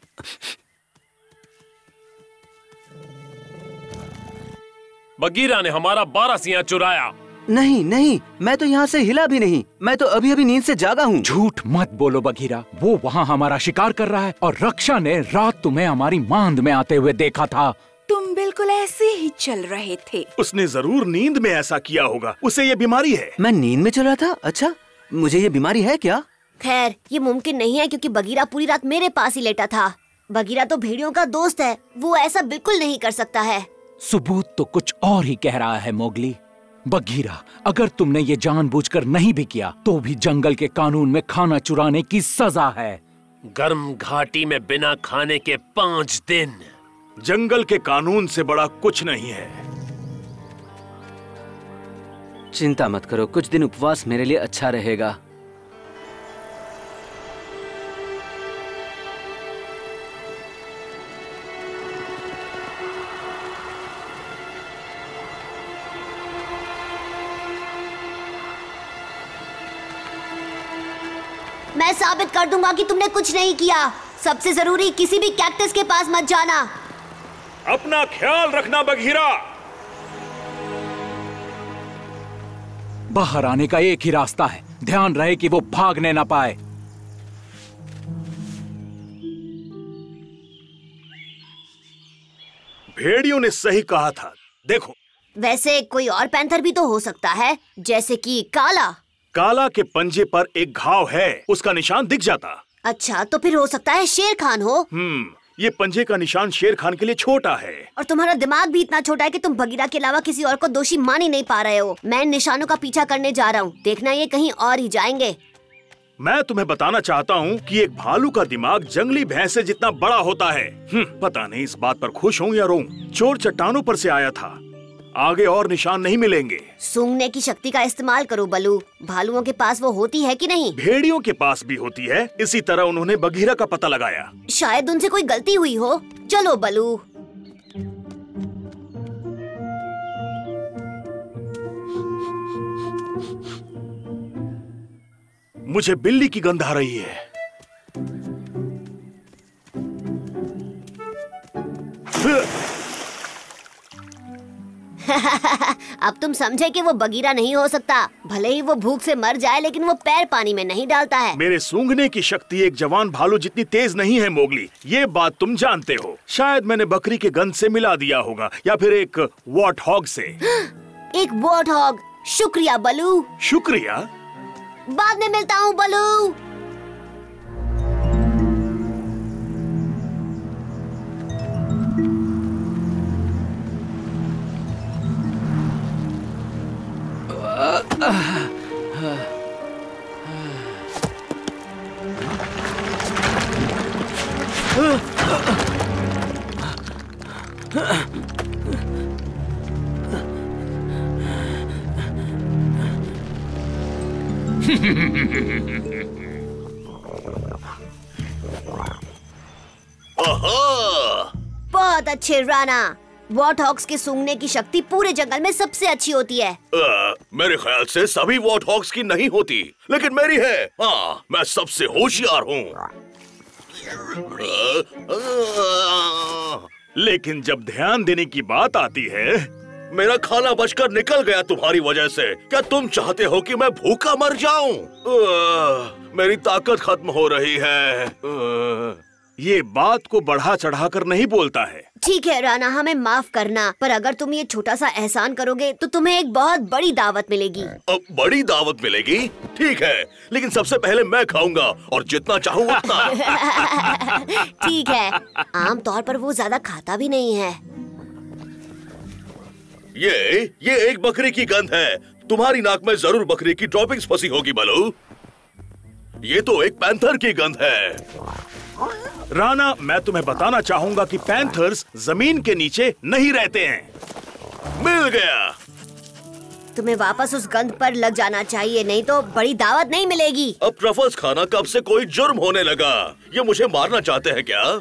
बघीरा ने हमारा बारहसिंगा चुराया। नहीं नहीं, मैं तो यहाँ से हिला भी नहीं। मैं तो अभी अभी नींद से जागा हूँ। झूठ मत बोलो बघीरा, वो वहाँ हमारा शिकार कर रहा है और रक्षा ने रात तुम्हें हमारी मांद में आते हुए देखा था। तुम बिल्कुल ऐसे ही चल रहे थे। उसने जरूर नींद में ऐसा किया होगा। उसे ये बीमारी है। मैं नींद में चल रहा था? अच्छा, मुझे ये बीमारी है क्या? खैर, ये मुमकिन नहीं है क्योंकि बघीरा पूरी रात मेरे पास ही लेटा था। बघीरा तो भेड़ियों का दोस्त है, वो ऐसा बिल्कुल नहीं कर सकता है। सबूत तो कुछ और ही कह रहा है मोगली। बघीरा, अगर तुमने ये जानबूझकर नहीं भी किया तो भी जंगल के कानून में खाना चुराने की सजा है। गर्म घाटी में बिना खाने के पाँच दिन। जंगल के कानून से बड़ा कुछ नहीं है। चिंता मत करो, कुछ दिन उपवास मेरे लिए अच्छा रहेगा। मैं साबित कर दूंगा कि तुमने कुछ नहीं किया। सबसे जरूरी, किसी भी कैक्टस के पास मत जाना। अपना ख्याल रखना बघीरा। बाहर आने का एक ही रास्ता है, ध्यान रहे कि वो भागने ना पाए। भेड़ियों ने सही कहा था। देखो, वैसे कोई और पैंथर भी तो हो सकता है, जैसे कि काला। काला के पंजे पर एक घाव है, उसका निशान दिख जाता। अच्छा, तो फिर हो सकता है शेर खान हो। हम्म ये पंजे का निशान शेर खान के लिए छोटा है। और तुम्हारा दिमाग भी इतना छोटा है कि तुम बघीरा के अलावा किसी और को दोषी मान ही नहीं पा रहे हो। मैं इन निशानों का पीछा करने जा रहा हूँ, देखना ये कहीं और ही जाएंगे। मैं तुम्हें बताना चाहता हूँ कि एक भालू का दिमाग जंगली भैंस से जितना बड़ा होता है। हम्म, पता नहीं इस बात पर खुश हूँ या रोऊं। चोर चट्टानों पर से आया था। आगे और निशान नहीं मिलेंगे। सूंघने की शक्ति का इस्तेमाल करो बलू। भालुओं के पास वो होती है कि नहीं? भेड़ियों के पास भी होती है। इसी तरह उन्होंने बघीरा का पता लगाया। शायद उनसे कोई गलती हुई हो। चलो बलू। मुझे बिल्ली की गंध आ रही है। अब तुम समझे कि वो बगीरा नहीं हो सकता। भले ही वो भूख से मर जाए, लेकिन वो पैर पानी में नहीं डालता है। मेरे सूंघने की शक्ति एक जवान भालू जितनी तेज नहीं है मोगली, ये बात तुम जानते हो। शायद मैंने बकरी के गंध से मिला दिया होगा, या फिर एक वॉट हॉग से। एक वॉट हॉग? शुक्रिया बलू। शुक्रिया? बाद में मिलता हूँ बलू। बहुत अच्छे राणा। वॉट हॉग्स के सूंघने की शक्ति पूरे जंगल में सबसे अच्छी होती है। आ, मेरे ख्याल से सभी वॉट हॉग्स की नहीं होती, लेकिन मेरी है। हाँ, मैं सबसे होशियार हूँ। लेकिन जब ध्यान देने की बात आती है, मेरा खाना बचकर निकल गया तुम्हारी वजह से। क्या तुम चाहते हो कि मैं भूखा मर जाऊं? मेरी ताकत खत्म हो रही है। आ, ये बात को बढ़ा चढ़ाकर नहीं बोलता है। ठीक है राणा, हमें माफ करना, पर अगर तुम ये छोटा सा एहसान करोगे तो तुम्हें एक बहुत बड़ी दावत मिलेगी। अब बड़ी दावत मिलेगी? ठीक है, लेकिन सबसे पहले मैं खाऊंगा और जितना चाहूँ उतना। ठीक है, आमतौर पर वो ज्यादा खाता भी नहीं है। ये ये एक बकरी की गंध है। तुम्हारी नाक में जरूर बकरी की ड्रॉपिंग्स फंसी होगी बलू। ये तो एक पैंथर की गंध है। राणा, मैं तुम्हें बताना चाहूंगा कि पैंथर्स जमीन के नीचे नहीं रहते हैं। मिल गया। तुम्हें वापस उस गंध पर लग जाना चाहिए, नहीं तो बड़ी दावत नहीं मिलेगी। अब ट्रफल्स खाना कब से कोई जुर्म होने लगा? ये मुझे मारना चाहते हैं क्या?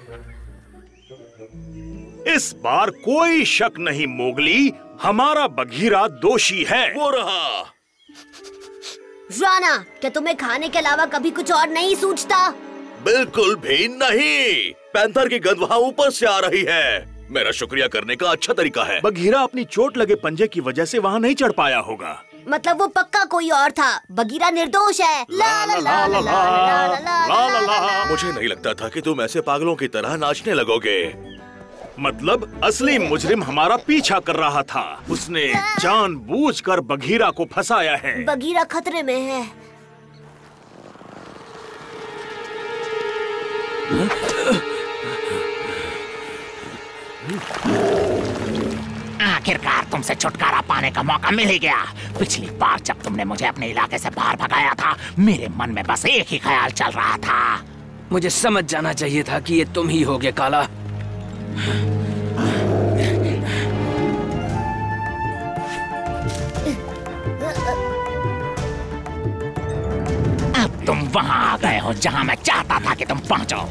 इस बार कोई शक नहीं मोगली, हमारा बघीरा दोषी है। वो रहा। राणा, क्या तुम्हें खाने के अलावा कभी कुछ और नहीं सूझता? बिल्कुल भी नहीं। पैंथर की गंध वहाँ ऊपर से आ रही है। मेरा शुक्रिया करने का अच्छा तरीका है। बघीरा अपनी चोट लगे पंजे की वजह से वहाँ नहीं चढ़ पाया होगा। मतलब वो पक्का कोई और था। बघीरा निर्दोष है। ला ला ला ला ला ला ला ला ला। मुझे नहीं लगता था कि तुम ऐसे पागलों की तरह नाचने लगोगे। मतलब असली मुजरिम हमारा पीछा कर रहा था। उसने जानबूझकर बघीरा को फंसाया है। बघीरा खतरे में है। आखिरकार तुमसे छुटकारा पाने का मौका मिल ही गया। पिछली बार जब तुमने मुझे अपने इलाके से बाहर भगाया था, मेरे मन में बस एक ही ख्याल चल रहा था। मुझे समझ जाना चाहिए था कि ये तुम ही होगे काला। अब तुम वहां आ गए हो जहां मैं चाहता था कि तुम पहुंचो।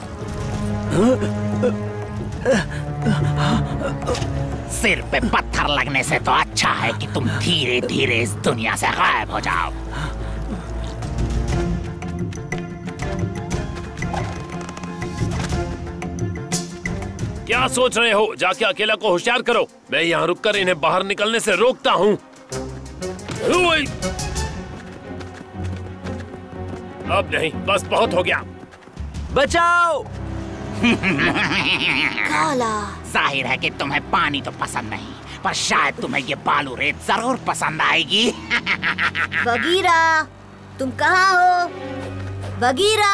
सिर पे पत्थर लगने से तो अच्छा है कि तुम धीरे धीरे इस दुनिया से गायब हो जाओ। क्या सोच रहे हो? जाके अकेला को होशियार करो। मैं यहाँ रुककर इन्हें बाहर निकलने से रोकता हूँ। अब नहीं, बस बहुत हो गया। बचाओ। काला, जाहिर है कि तुम्हें पानी तो पसंद नहीं, पर शायद तुम्हें ये बालू रेत जरूर पसंद आएगी। बघीरा, तुम कहाँ हो? बघीरा।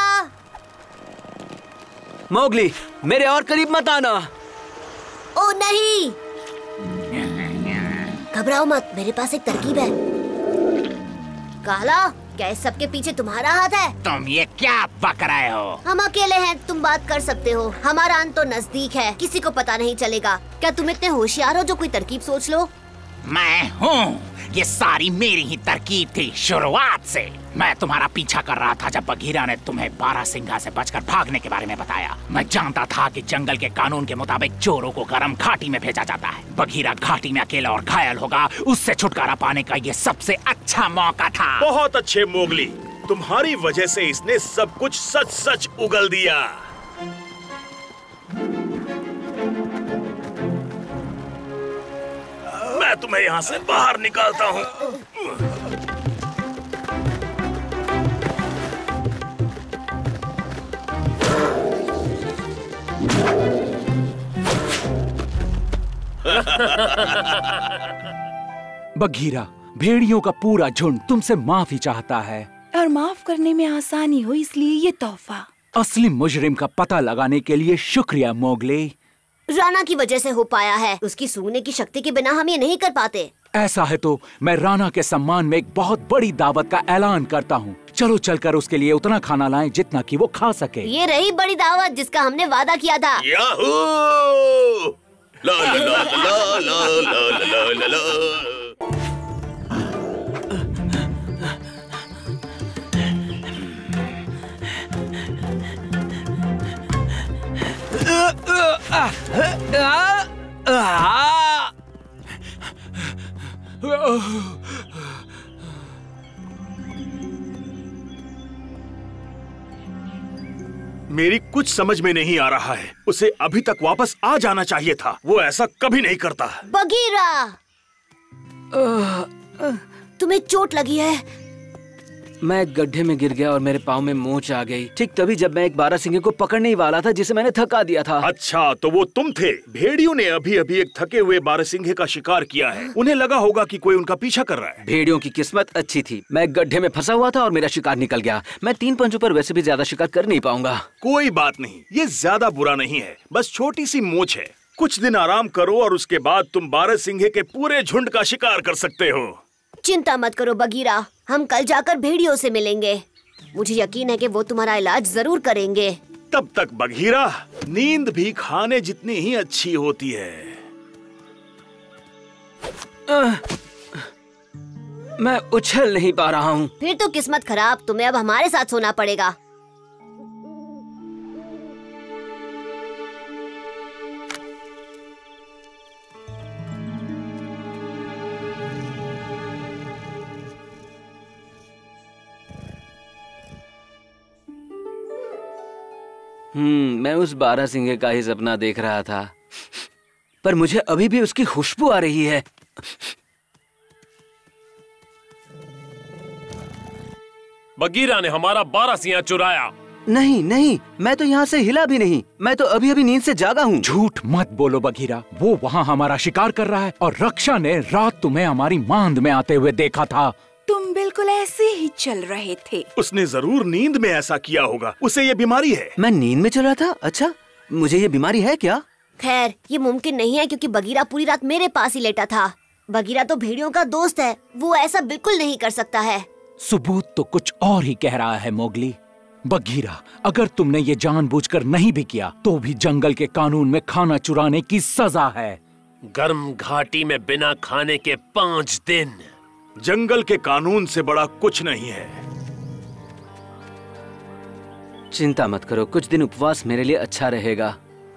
मोगली, मेरे और करीब मत आना। ओ नहीं, घबराओ मत, मेरे पास एक तरकीब है। काला, क्या इस सबके पीछे तुम्हारा हाथ है? तुम ये क्या बक रहे हो? हम अकेले हैं, तुम बात कर सकते हो। हमारा अंत तो नजदीक है, किसी को पता नहीं चलेगा। क्या तुम इतने होशियार हो जो कोई तरकीब सोच लो? मैं हूँ, ये सारी मेरी ही तरकीब थी शुरुआत से। मैं तुम्हारा पीछा कर रहा था जब बघीरा ने तुम्हें बारहसिंगा से बचकर भागने के बारे में बताया। मैं जानता था कि जंगल के कानून के मुताबिक चोरों को गरम घाटी में भेजा जाता है। बघीरा घाटी में अकेला और घायल होगा, उससे छुटकारा पाने का ये सबसे अच्छा मौका था। बहुत अच्छे मोगली, तुम्हारी वजह से इसने सब कुछ सच सच उगल दिया। मैं तुम्हें यहाँ से बाहर निकालता हूँ। बघीरा, भेड़ियों का पूरा झुंड तुमसे माफी चाहता है। और माफ करने में आसानी हो इसलिए ये तोहफा। असली मुजरिम का पता लगाने के लिए शुक्रिया मोगली। राणा की वजह से हो पाया है। उसकी सूंघने की शक्ति के बिना हम ये नहीं कर पाते। ऐसा है तो मैं राणा के सम्मान में एक बहुत बड़ी दावत का ऐलान करता हूँ। चलो चलकर उसके लिए उतना खाना लाएं जितना कि वो खा सके। ये रही बड़ी दावत जिसका हमने वादा किया था। याहू! ला ला ला ला ला ला ला ला ला। मेरी कुछ समझ में नहीं आ रहा है। उसे अभी तक वापस आ जाना चाहिए था। वो ऐसा कभी नहीं करता। बघीरा, तुम्हें चोट लगी है? मैं एक गड्ढे में गिर गया और मेरे पाँव में मोच आ गई। ठीक तभी जब मैं एक बारहसिंगे को पकड़ने ही वाला था जिसे मैंने थका दिया था। अच्छा, तो वो तुम थे। भेड़ियों ने अभी अभी एक थके हुए बारहसिंगे का शिकार किया है। उन्हें लगा होगा कि कोई उनका पीछा कर रहा है। भेड़ियों की किस्मत अच्छी थी। मैं एक गड्ढे में फंसा हुआ था और मेरा शिकार निकल गया। मैं तीन पंजों पर वैसे भी ज्यादा शिकार कर नहीं पाऊंगा। कोई बात नहीं, ये ज्यादा बुरा नहीं है। बस छोटी सी मोच है। कुछ दिन आराम करो और उसके बाद तुम बारहसिंगे के पूरे झुंड का शिकार कर सकते हो। चिंता मत करो बघीरा, हम कल जाकर भेड़ियों से मिलेंगे। मुझे यकीन है कि वो तुम्हारा इलाज जरूर करेंगे। तब तक बघीरा, नींद भी खाने जितनी ही अच्छी होती है। आ, मैं उछल नहीं पा रहा हूँ। फिर तो किस्मत खराब। तुम्हें अब हमारे साथ सोना पड़ेगा। हम्म मैं उस बारहसिंगे का ही सपना देख रहा था, पर मुझे अभी भी उसकी खुशबू आ रही है। बघीरा ने हमारा बारहसिंगा चुराया। नहीं नहीं, मैं तो यहाँ से हिला भी नहीं। मैं तो अभी अभी नींद से जागा हूँ। झूठ मत बोलो बघीरा, वो वहाँ हमारा शिकार कर रहा है और रक्षा ने रात तुम्हें हमारी मांद में आते हुए देखा था। तुम बिल्कुल ऐसे ही चल रहे थे। उसने जरूर नींद में ऐसा किया होगा। उसे ये बीमारी है। मैं नींद में चल रहा था? अच्छा, मुझे ये बीमारी है क्या? खैर, ये मुमकिन नहीं है क्योंकि बघीरा पूरी रात मेरे पास ही लेटा था। बघीरा तो भेड़ियों का दोस्त है। वो ऐसा बिल्कुल नहीं कर सकता है। सबूत तो कुछ और ही कह रहा है मोगली। बघीरा, अगर तुमने ये जानबूझकर नहीं भी किया तो भी जंगल के कानून में खाना चुराने की सजा है। गर्म घाटी में बिना खाने के पाँच दिन। जंगल के कानून से बड़ा कुछ नहीं है। चिंता मत करो, कुछ दिन उपवास मेरे लिए अच्छा रहेगा।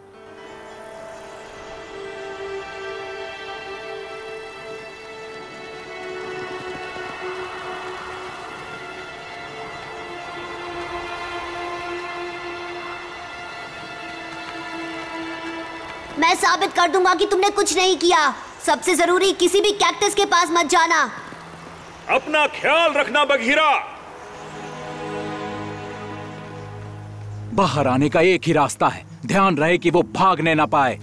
मैं साबित कर दूंगा कि तुमने कुछ नहीं किया। सबसे जरूरी, किसी भी कैक्टस के पास मत जाना। अपना ख्याल रखना बघीरा। बाहर आने का एक ही रास्ता है। ध्यान रहे कि वो भागने ना पाए।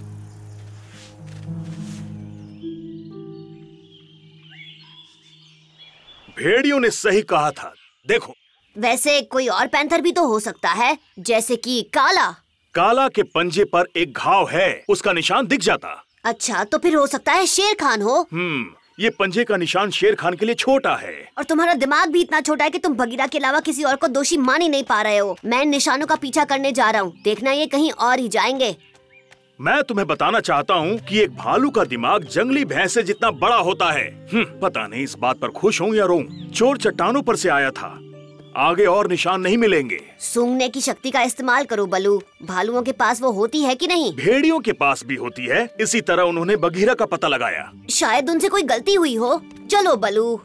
भेड़ियों ने सही कहा था। देखो, वैसे कोई और पैंथर भी तो हो सकता है, जैसे कि काला। काला के पंजे पर एक घाव है, उसका निशान दिख जाता। अच्छा, तो फिर हो सकता है शेर खान हो। हम्म ये पंजे का निशान शेर खान के लिए छोटा है। और तुम्हारा दिमाग भी इतना छोटा है कि तुम बघीरा के अलावा किसी और को दोषी मान ही नहीं पा रहे हो। मैं इन निशानों का पीछा करने जा रहा हूँ। देखना ये कहीं और ही जाएंगे। मैं तुम्हें बताना चाहता हूँ कि एक भालू का दिमाग जंगली भैंस से जितना बड़ा होता है। हम्म, पता नहीं इस बात पर खुश हूँ या रोऊं। चोर चट्टानों पर से आया था। आगे और निशान नहीं मिलेंगे। सूंघने की शक्ति का इस्तेमाल करो बलू। भालुओं के पास वो होती है कि नहीं? भेड़ियों के पास भी होती है। इसी तरह उन्होंने बघीरा का पता लगाया। शायद उनसे कोई गलती हुई हो। चलो बलू।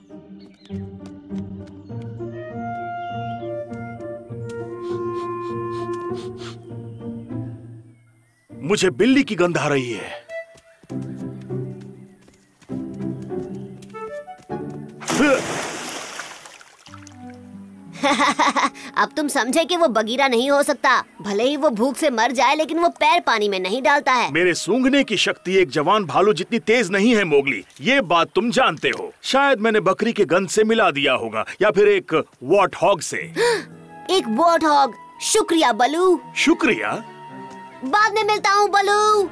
मुझे बिल्ली की गंध आ रही है। अब तुम समझे कि वो बगीरा नहीं हो सकता। भले ही वो भूख से मर जाए, लेकिन वो पैर पानी में नहीं डालता है। मेरे सूंघने की शक्ति एक जवान भालू जितनी तेज नहीं है मोगली, ये बात तुम जानते हो। शायद मैंने बकरी के गंध से मिला दिया होगा, या फिर एक वॉट हॉग से। एक वॉट हॉग? शुक्रिया बलू। शुक्रिया? बाद में मिलता हूँ बलू।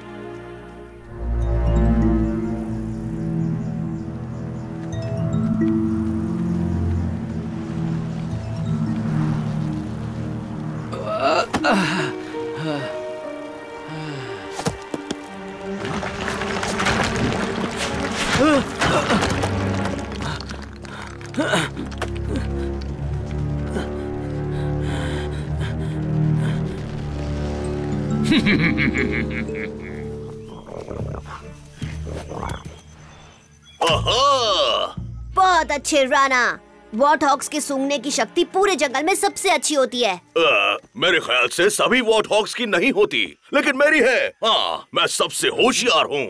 बहुत अच्छे राणा। वॉट हॉग्स के सूंघने की शक्ति पूरे जंगल में सबसे अच्छी होती है। आ, मेरे ख्याल से सभी वॉट हॉग्स की नहीं होती, लेकिन मेरी है। हाँ, मैं सबसे होशियार हूँ।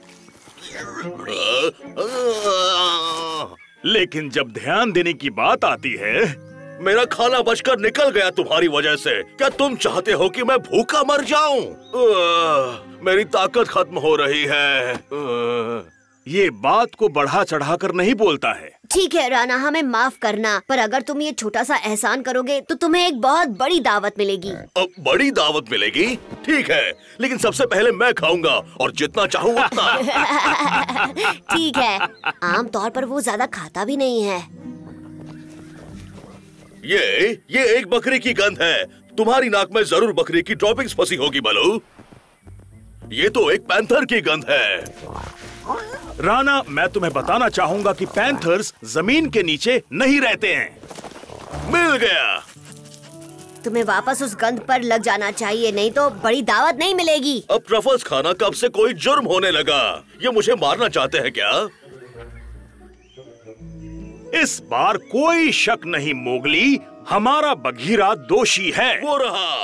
लेकिन जब ध्यान देने की बात आती है, मेरा खाना बचकर निकल गया तुम्हारी वजह से। क्या तुम चाहते हो कि मैं भूखा मर जाऊं? मेरी ताकत खत्म हो रही है। आ, ये बात को बढ़ा चढ़ाकर नहीं बोलता है। ठीक है राणा, हमें माफ करना, पर अगर तुम ये छोटा सा एहसान करोगे तो तुम्हें एक बहुत बड़ी दावत मिलेगी। अब बड़ी दावत मिलेगी? ठीक है, लेकिन सबसे पहले मैं खाऊंगा, और जितना चाहूँ उतना। ठीक है। आमतौर पर वो ज्यादा खाता भी नहीं है। ये ये एक बकरी की गंध है। तुम्हारी नाक में जरूर बकरी की ड्रॉपिंग्स फंसी होगी बलू। ये तो एक पैंथर की गंध है। राणा, मैं तुम्हें बताना चाहूंगा कि पैंथर्स जमीन के नीचे नहीं रहते हैं। मिल गया। तुम्हें वापस उस गंध पर लग जाना चाहिए, नहीं तो बड़ी दावत नहीं मिलेगी। अब ट्रफल्स खाना कब से कोई जुर्म होने लगा? ये मुझे मारना चाहते हैं क्या? इस बार कोई शक नहीं मोगली, हमारा बघीरा दोषी है। वो रहा।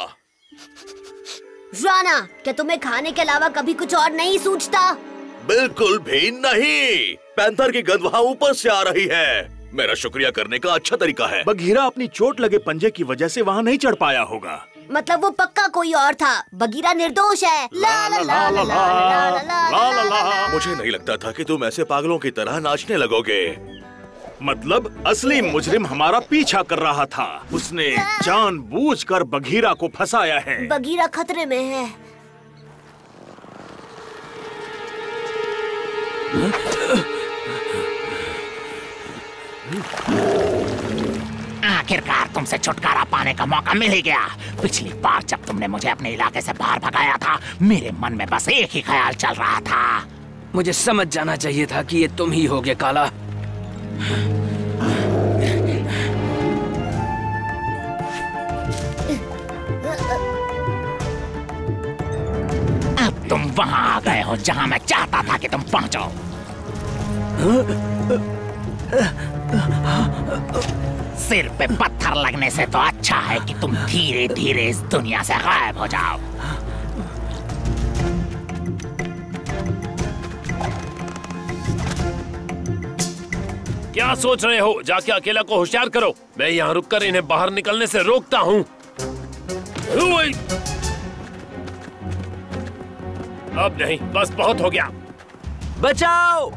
राणा, क्या तुम्हें खाने के अलावा कभी कुछ और नहीं सूझता? बिल्कुल भी नहीं। पैंथर की गंध वहाँ ऊपर से आ रही है। मेरा शुक्रिया करने का अच्छा तरीका है। बघीरा अपनी चोट लगे पंजे की वजह से वहाँ नहीं चढ़ पाया होगा। मतलब वो पक्का कोई और था। बघीरा निर्दोष है। ला ला ला ला ला ला ला। मुझे नहीं लगता था कि तुम ऐसे पागलों की तरह नाचने लगोगे। मतलब असली मुजरिम हमारा पीछा कर रहा था। उसने जानबूझकर बघीरा को फंसाया है। बघीरा खतरे में है। आखिरकार तुमसे छुटकारा पाने का मौका मिल ही गया। पिछली बार जब तुमने मुझे अपने इलाके से बाहर भगाया था, मेरे मन में बस एक ही ख्याल चल रहा था। मुझे समझ जाना चाहिए था कि ये तुम ही होगे काला। अब तुम वहां आ गए हो जहां मैं चाहता था कि तुम पहुंचो। सिर पे पत्थर लगने से तो अच्छा है कि तुम धीरे धीरे इस दुनिया से गायब हो जाओ। क्या सोच रहे हो? जाके अकेला को होशियार करो। मैं यहाँ रुककर इन्हें बाहर निकलने से रोकता हूँ। अब नहीं, बस बहुत हो गया। बचाओ!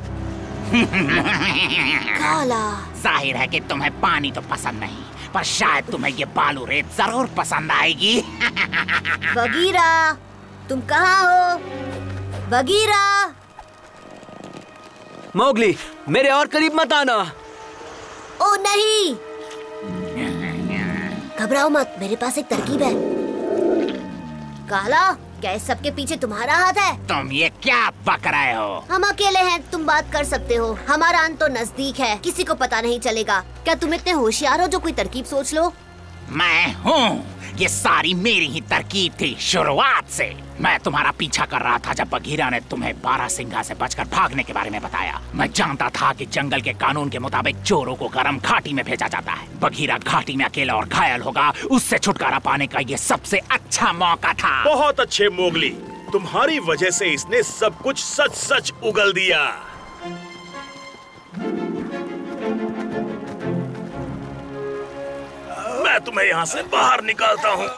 काला, जाहिर है कि तुम्हें पानी तो पसंद नहीं, पर शायद तुम्हें ये बालू रेत जरूर पसंद आएगी। बघीरा, तुम कहाँ हो? बघीरा! मोगली, मेरे और करीब मत आना। ओ नहीं, घबराओ मत, मेरे पास एक तरकीब है। काला, क्या इस सबके पीछे तुम्हारा हाथ है? तुम ये क्या बक रहे हो? हम अकेले हैं, तुम बात कर सकते हो। हमारा अंत तो नजदीक है, किसी को पता नहीं चलेगा। क्या तुम इतने होशियार हो जो कोई तरकीब सोच लो? मैं हूँ, ये सारी मेरी ही तरकीब थी शुरुआत से। मैं तुम्हारा पीछा कर रहा था जब बघीरा ने तुम्हें बारहसिंगा से बचकर भागने के बारे में बताया। मैं जानता था कि जंगल के कानून के मुताबिक चोरों को गर्म घाटी में भेजा जाता है। बघीरा घाटी में अकेला और घायल होगा, उससे छुटकारा पाने का ये सबसे अच्छा मौका था। बहुत अच्छे मोगली, तुम्हारी वजह से इसने सब कुछ सच सच उगल दिया। मैं तुम्हें यहाँ से बाहर निकालता हूँ।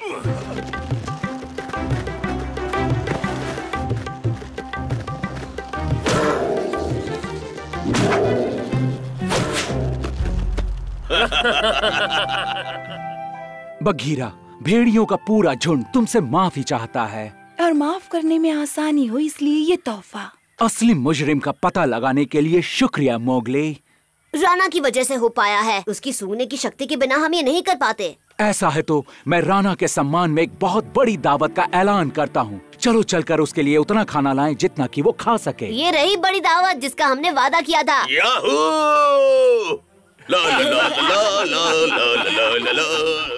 बघीरा, भेड़ियों का पूरा झुंड तुमसे माफी चाहता है। और माफ करने में आसानी हो इसलिए ये तोहफा। असली मुजरिम का पता लगाने के लिए शुक्रिया मोगली। राणा की वजह से हो पाया है। उसकी सूंघने की शक्ति के बिना हम ये नहीं कर पाते। ऐसा है तो मैं राणा के सम्मान में एक बहुत बड़ी दावत का ऐलान करता हूँ। चलो चलकर उसके लिए उतना खाना लाएं जितना कि वो खा सके। ये रही बड़ी दावत जिसका हमने वादा किया था। याहू! ला ला ला ला ला ला ला ला ला।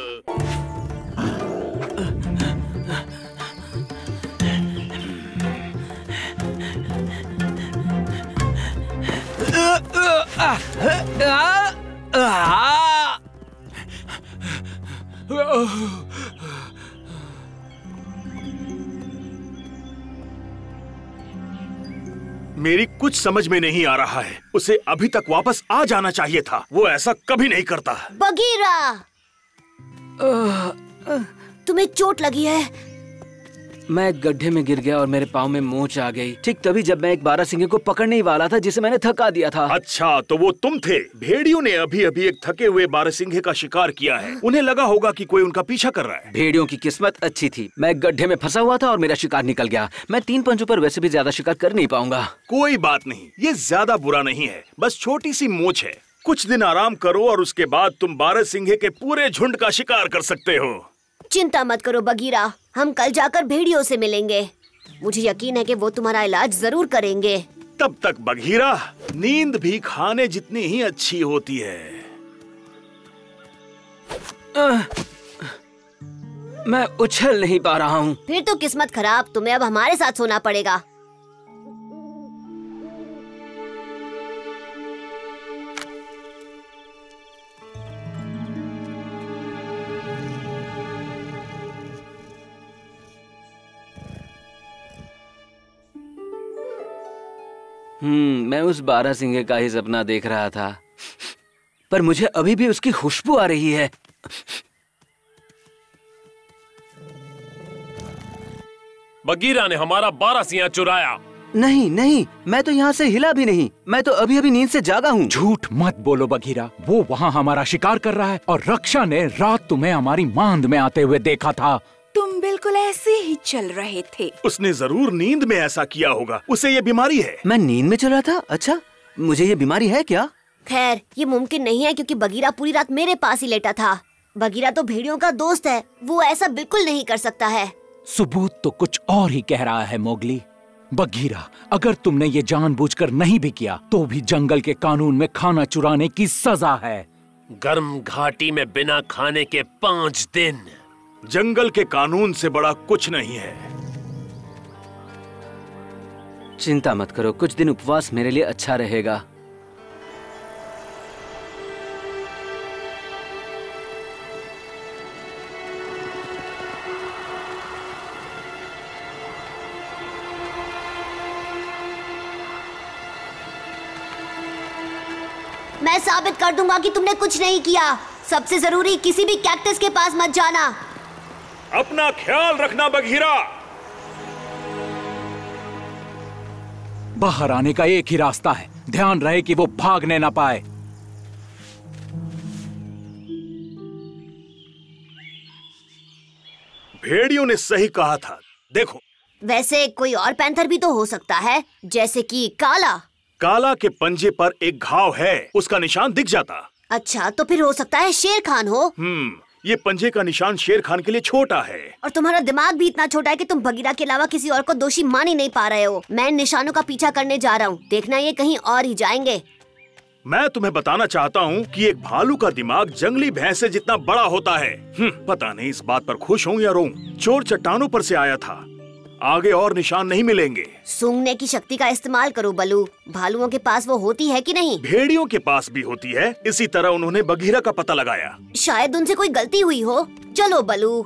मेरी कुछ समझ में नहीं आ रहा है। उसे अभी तक वापस आ जाना चाहिए था। वो ऐसा कभी नहीं करता। बघीरा, तुम्हें चोट लगी है? मैं एक गड्ढे में गिर गया और मेरे पाँव में मोच आ गई। ठीक तभी जब मैं एक बारहसिंगे को पकड़ने ही वाला था जिसे मैंने थका दिया था। अच्छा, तो वो तुम थे। भेड़ियों ने अभी अभी एक थके हुए बारहसिंगे का शिकार किया है। उन्हें लगा होगा कि कोई उनका पीछा कर रहा है। भेड़ियों की किस्मत अच्छी थी। मैं एक गड्ढे में फंसा हुआ था और मेरा शिकार निकल गया। मैं तीन पंचों पर वैसे भी ज्यादा शिकार कर नहीं पाऊंगा। कोई बात नहीं, ये ज्यादा बुरा नहीं है। बस छोटी सी मोच है। कुछ दिन आराम करो और उसके बाद तुम बारहसिंगे के पूरे झुंड का शिकार कर सकते हो। चिंता मत करो बघीरा, हम कल जाकर भेड़ियों से मिलेंगे। मुझे यकीन है कि वो तुम्हारा इलाज जरूर करेंगे। तब तक बघीरा, नींद भी खाने जितनी ही अच्छी होती है। आ, मैं उछल नहीं पा रहा हूँ। फिर तो किस्मत खराब, तुम्हें अब हमारे साथ सोना पड़ेगा। हम्म मैं उस बारहसिंगे का ही सपना देख रहा था, पर मुझे अभी भी उसकी खुशबू आ रही है। बघीरा ने हमारा बारहसिंगा चुराया। नहीं नहीं, मैं तो यहाँ से हिला भी नहीं। मैं तो अभी अभी नींद से जागा हूँ। झूठ मत बोलो बघीरा, वो वहाँ हमारा शिकार कर रहा है और रक्षा ने रात तुम्हें हमारी मांद में आते हुए देखा था। तुम बिल्कुल ऐसे ही चल रहे थे। उसने जरूर नींद में ऐसा किया होगा। उसे ये बीमारी है। मैं नींद में चल रहा था? अच्छा, मुझे ये बीमारी है क्या? खैर, ये मुमकिन नहीं है क्योंकि बघीरा पूरी रात मेरे पास ही लेटा था। बघीरा तो भेड़ियों का दोस्त है, वो ऐसा बिल्कुल नहीं कर सकता है। सबूत तो कुछ और ही कह रहा है मोगली। बघीरा, अगर तुमने ये जानबूझकर नहीं भी किया तो भी जंगल के कानून में खाना चुराने की सजा है। गर्म घाटी में बिना खाने के पाँच दिन। जंगल के कानून से बड़ा कुछ नहीं है। चिंता मत करो, कुछ दिन उपवास मेरे लिए अच्छा रहेगा। मैं साबित कर दूंगा कि तुमने कुछ नहीं किया। सबसे जरूरी, किसी भी कैक्टस के पास मत जाना। अपना ख्याल रखना बघीरा। बाहर आने का एक ही रास्ता है, ध्यान रहे कि वो भागने ना पाए। भेड़ियों ने सही कहा था। देखो, वैसे कोई और पैंथर भी तो हो सकता है, जैसे कि काला। काला के पंजे पर एक घाव है, उसका निशान दिख जाता। अच्छा, तो फिर हो सकता है शेर खान हो। हम्म ये पंजे का निशान शेर खान के लिए छोटा है। और तुम्हारा दिमाग भी इतना छोटा है कि तुम बघीरा के अलावा किसी और को दोषी मान ही नहीं पा रहे हो। मैं इन निशानों का पीछा करने जा रहा हूँ, देखना ये कहीं और ही जाएंगे। मैं तुम्हें बताना चाहता हूँ कि एक भालू का दिमाग जंगली भैंस से जितना बड़ा होता है। हम्म, पता नहीं इस बात पर खुश हूँ या रोऊं। चोर चट्टानों पर से आया था। आगे और निशान नहीं मिलेंगे। सूंघने की शक्ति का इस्तेमाल करो बलू। भालुओं के पास वो होती है कि नहीं? भेड़ियों के पास भी होती है। इसी तरह उन्होंने बघीरा का पता लगाया। शायद उनसे कोई गलती हुई हो। चलो बलू।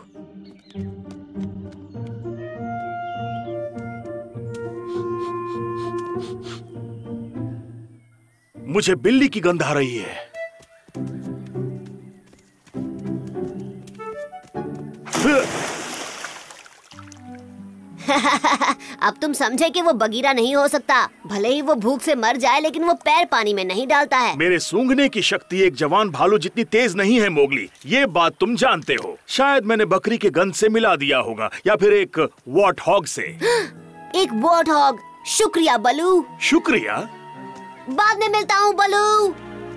मुझे बिल्ली की गंध आ रही है। अब तुम समझे कि वो बगीरा नहीं हो सकता। भले ही वो भूख से मर जाए, लेकिन वो पैर पानी में नहीं डालता है। मेरे सूंघने की शक्ति एक जवान भालू जितनी तेज नहीं है मोगली, ये बात तुम जानते हो। शायद मैंने बकरी के गंध से मिला दिया होगा, या फिर एक वॉट हॉग से। एक वॉट हॉग? शुक्रिया बलू। शुक्रिया? बाद में मिलता हूँ बलू।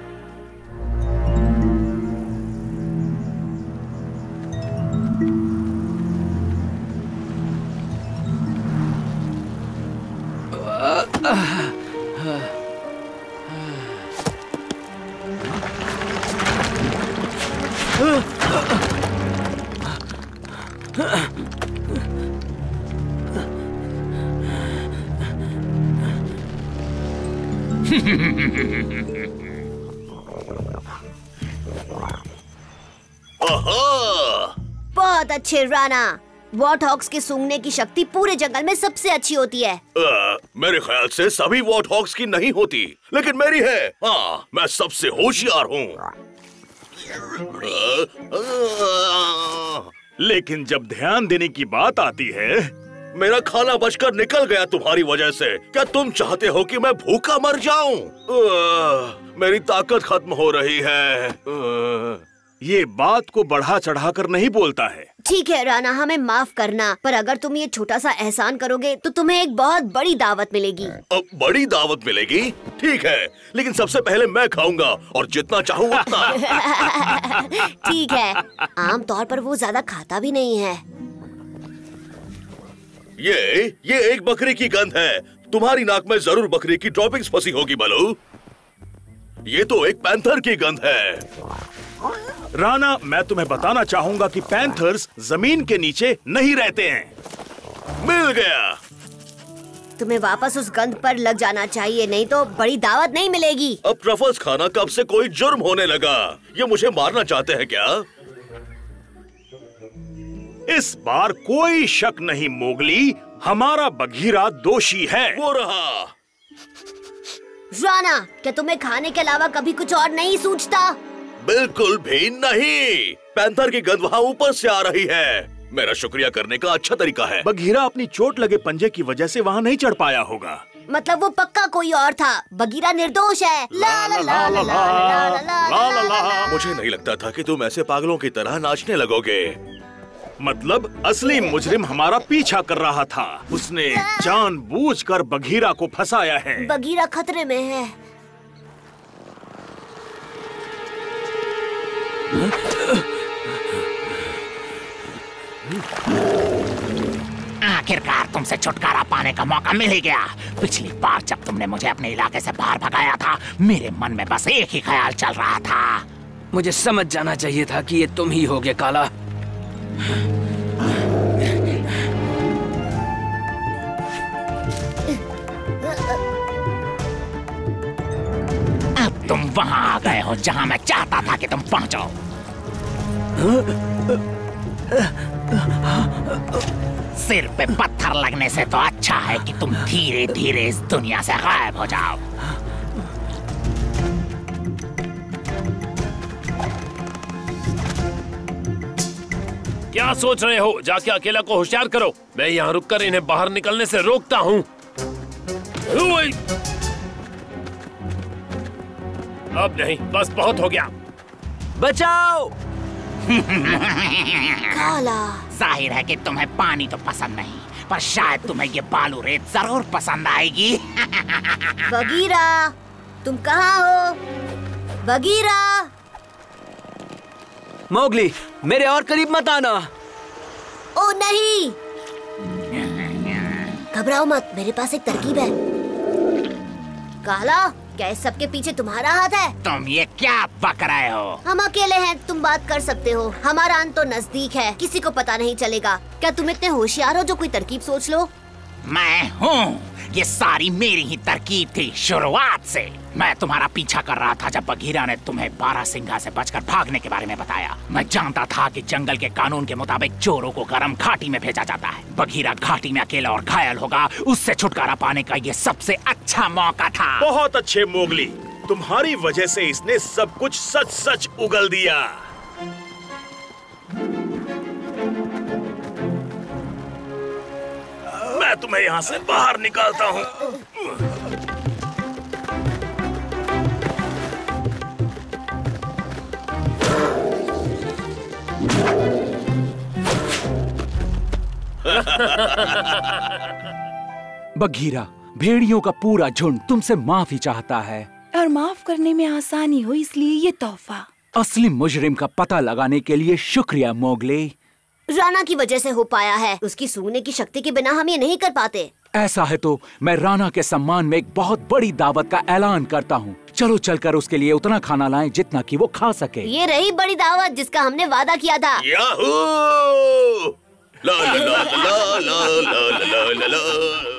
बहुत अच्छे राणा। वॉट हॉग्स के सूंघने की शक्ति पूरे जंगल में सबसे अच्छी होती है। आ, मेरे ख्याल से सभी वॉट हॉग्स की नहीं होती, लेकिन मेरी है। हाँ, मैं सबसे होशियार हूँ। लेकिन जब ध्यान देने की बात आती है, मेरा खाना बचकर निकल गया तुम्हारी वजह से। क्या तुम चाहते हो कि मैं भूखा मर जाऊं? मेरी ताकत खत्म हो रही है। आ, ये बात को बढ़ा चढ़ाकर नहीं बोलता है। ठीक है राणा, हमें माफ करना, पर अगर तुम ये छोटा सा एहसान करोगे तो तुम्हें एक बहुत बड़ी दावत मिलेगी। अब बड़ी दावत मिलेगी? ठीक है, लेकिन सबसे पहले मैं खाऊंगा, और जितना चाहूँ उतना। ठीक है। आम तौर पर वो ज्यादा खाता भी नहीं है। ये ये एक बकरी की गंध है। तुम्हारी नाक में जरूर बकरी की ड्रॉपिंग्स फंसी होगी बलू। ये तो एक पैंथर की गंध है। राणा, मैं तुम्हें बताना चाहूंगा कि पैंथर्स जमीन के नीचे नहीं रहते हैं। मिल गया। तुम्हें वापस उस गंध पर लग जाना चाहिए, नहीं तो बड़ी दावत नहीं मिलेगी। अब ट्रफल्स खाना कब से कोई जुर्म होने लगा? ये मुझे मारना चाहते हैं क्या? इस बार कोई शक नहीं मोगली, हमारा बघीरा दोषी है। वो रहा। राणा, क्या तुम्हें खाने के अलावा कभी कुछ और नहीं सूझता? बिल्कुल भी नहीं। पैंथर की गंध वहाँ ऊपर से आ रही है। मेरा शुक्रिया करने का अच्छा तरीका है। बघीरा अपनी चोट लगे पंजे की वजह से वहाँ नहीं चढ़ पाया होगा। मतलब वो पक्का कोई और था। बघीरा निर्दोष है। ला ला ला ला ला ला ला ला। मुझे नहीं लगता था कि तुम ऐसे पागलों की तरह नाचने लगोगे। मतलब असली मुजरिम हमारा पीछा कर रहा था। उसने जानबूझकर बघीरा को फंसाया है। बघीरा खतरे में है। आखिरकार तुमसे छुटकारा पाने का मौका मिल ही गया। पिछली बार जब तुमने मुझे अपने इलाके से बाहर भगाया था, मेरे मन में बस एक ही ख्याल चल रहा था। मुझे समझ जाना चाहिए था कि ये तुम ही होगे काला। अब तुम वहां आ गए हो जहां मैं चाहता था कि तुम पहुंचो। सिर पे पत्थर लगने से तो अच्छा है कि तुम धीरे धीरे इस दुनिया से गायब हो जाओ। क्या सोच रहे हो? जाके अकेला को होशियार करो। मैं यहाँ रुककर इन्हें बाहर निकलने से रोकता हूँ। अब नहीं, बस बहुत हो गया। बचाओ! काला, जाहिर है कि तुम्हें पानी तो पसंद नहीं, पर शायद तुम्हें ये बालू रेत जरूर पसंद आएगी। बघीरा, तुम कहाँ हो? बघीरा! मोगली, मेरे और करीब मत आना। ओ नहीं, घबराओ मत, मेरे पास एक तरकीब है। काला, क्या इस सब के पीछे तुम्हारा हाथ है? तुम ये क्या बक रहे हो? हम अकेले हैं, तुम बात कर सकते हो। हमारा अंत तो नजदीक है, किसी को पता नहीं चलेगा। क्या तुम इतने होशियार हो जो कोई तरकीब सोच लो? मैं हूँ, ये सारी मेरी ही तरकीब थी शुरुआत से। मैं तुम्हारा पीछा कर रहा था जब बघीरा ने तुम्हें बारहसिंगा से बचकर भागने के बारे में बताया। मैं जानता था कि जंगल के कानून के मुताबिक चोरों को गर्म घाटी में भेजा जाता है। बघीरा घाटी में अकेला और घायल होगा, उससे छुटकारा पाने का ये सबसे अच्छा मौका था। बहुत अच्छे मोगली, तुम्हारी वजह से इसने सब कुछ सच सच उगल दिया। मैं तुम्हें यहाँ से बाहर निकालता हूँ। बघीरा, भेड़ियों का पूरा झुंड तुमसे माफी चाहता है और माफ करने में आसानी हो इसलिए ये तोहफा। असली मुजरिम का पता लगाने के लिए शुक्रिया मोगली। राणा की वजह से हो पाया है, उसकी सूंघने की शक्ति के बिना हम ये नहीं कर पाते। ऐसा है तो मैं राणा के सम्मान में एक बहुत बड़ी दावत का ऐलान करता हूँ। चलो चलकर उसके लिए उतना खाना लाएं जितना कि वो खा सके। ये रही बड़ी दावत जिसका हमने वादा किया था। याहू! ला ला ला ला ला ला ला ला ला ला।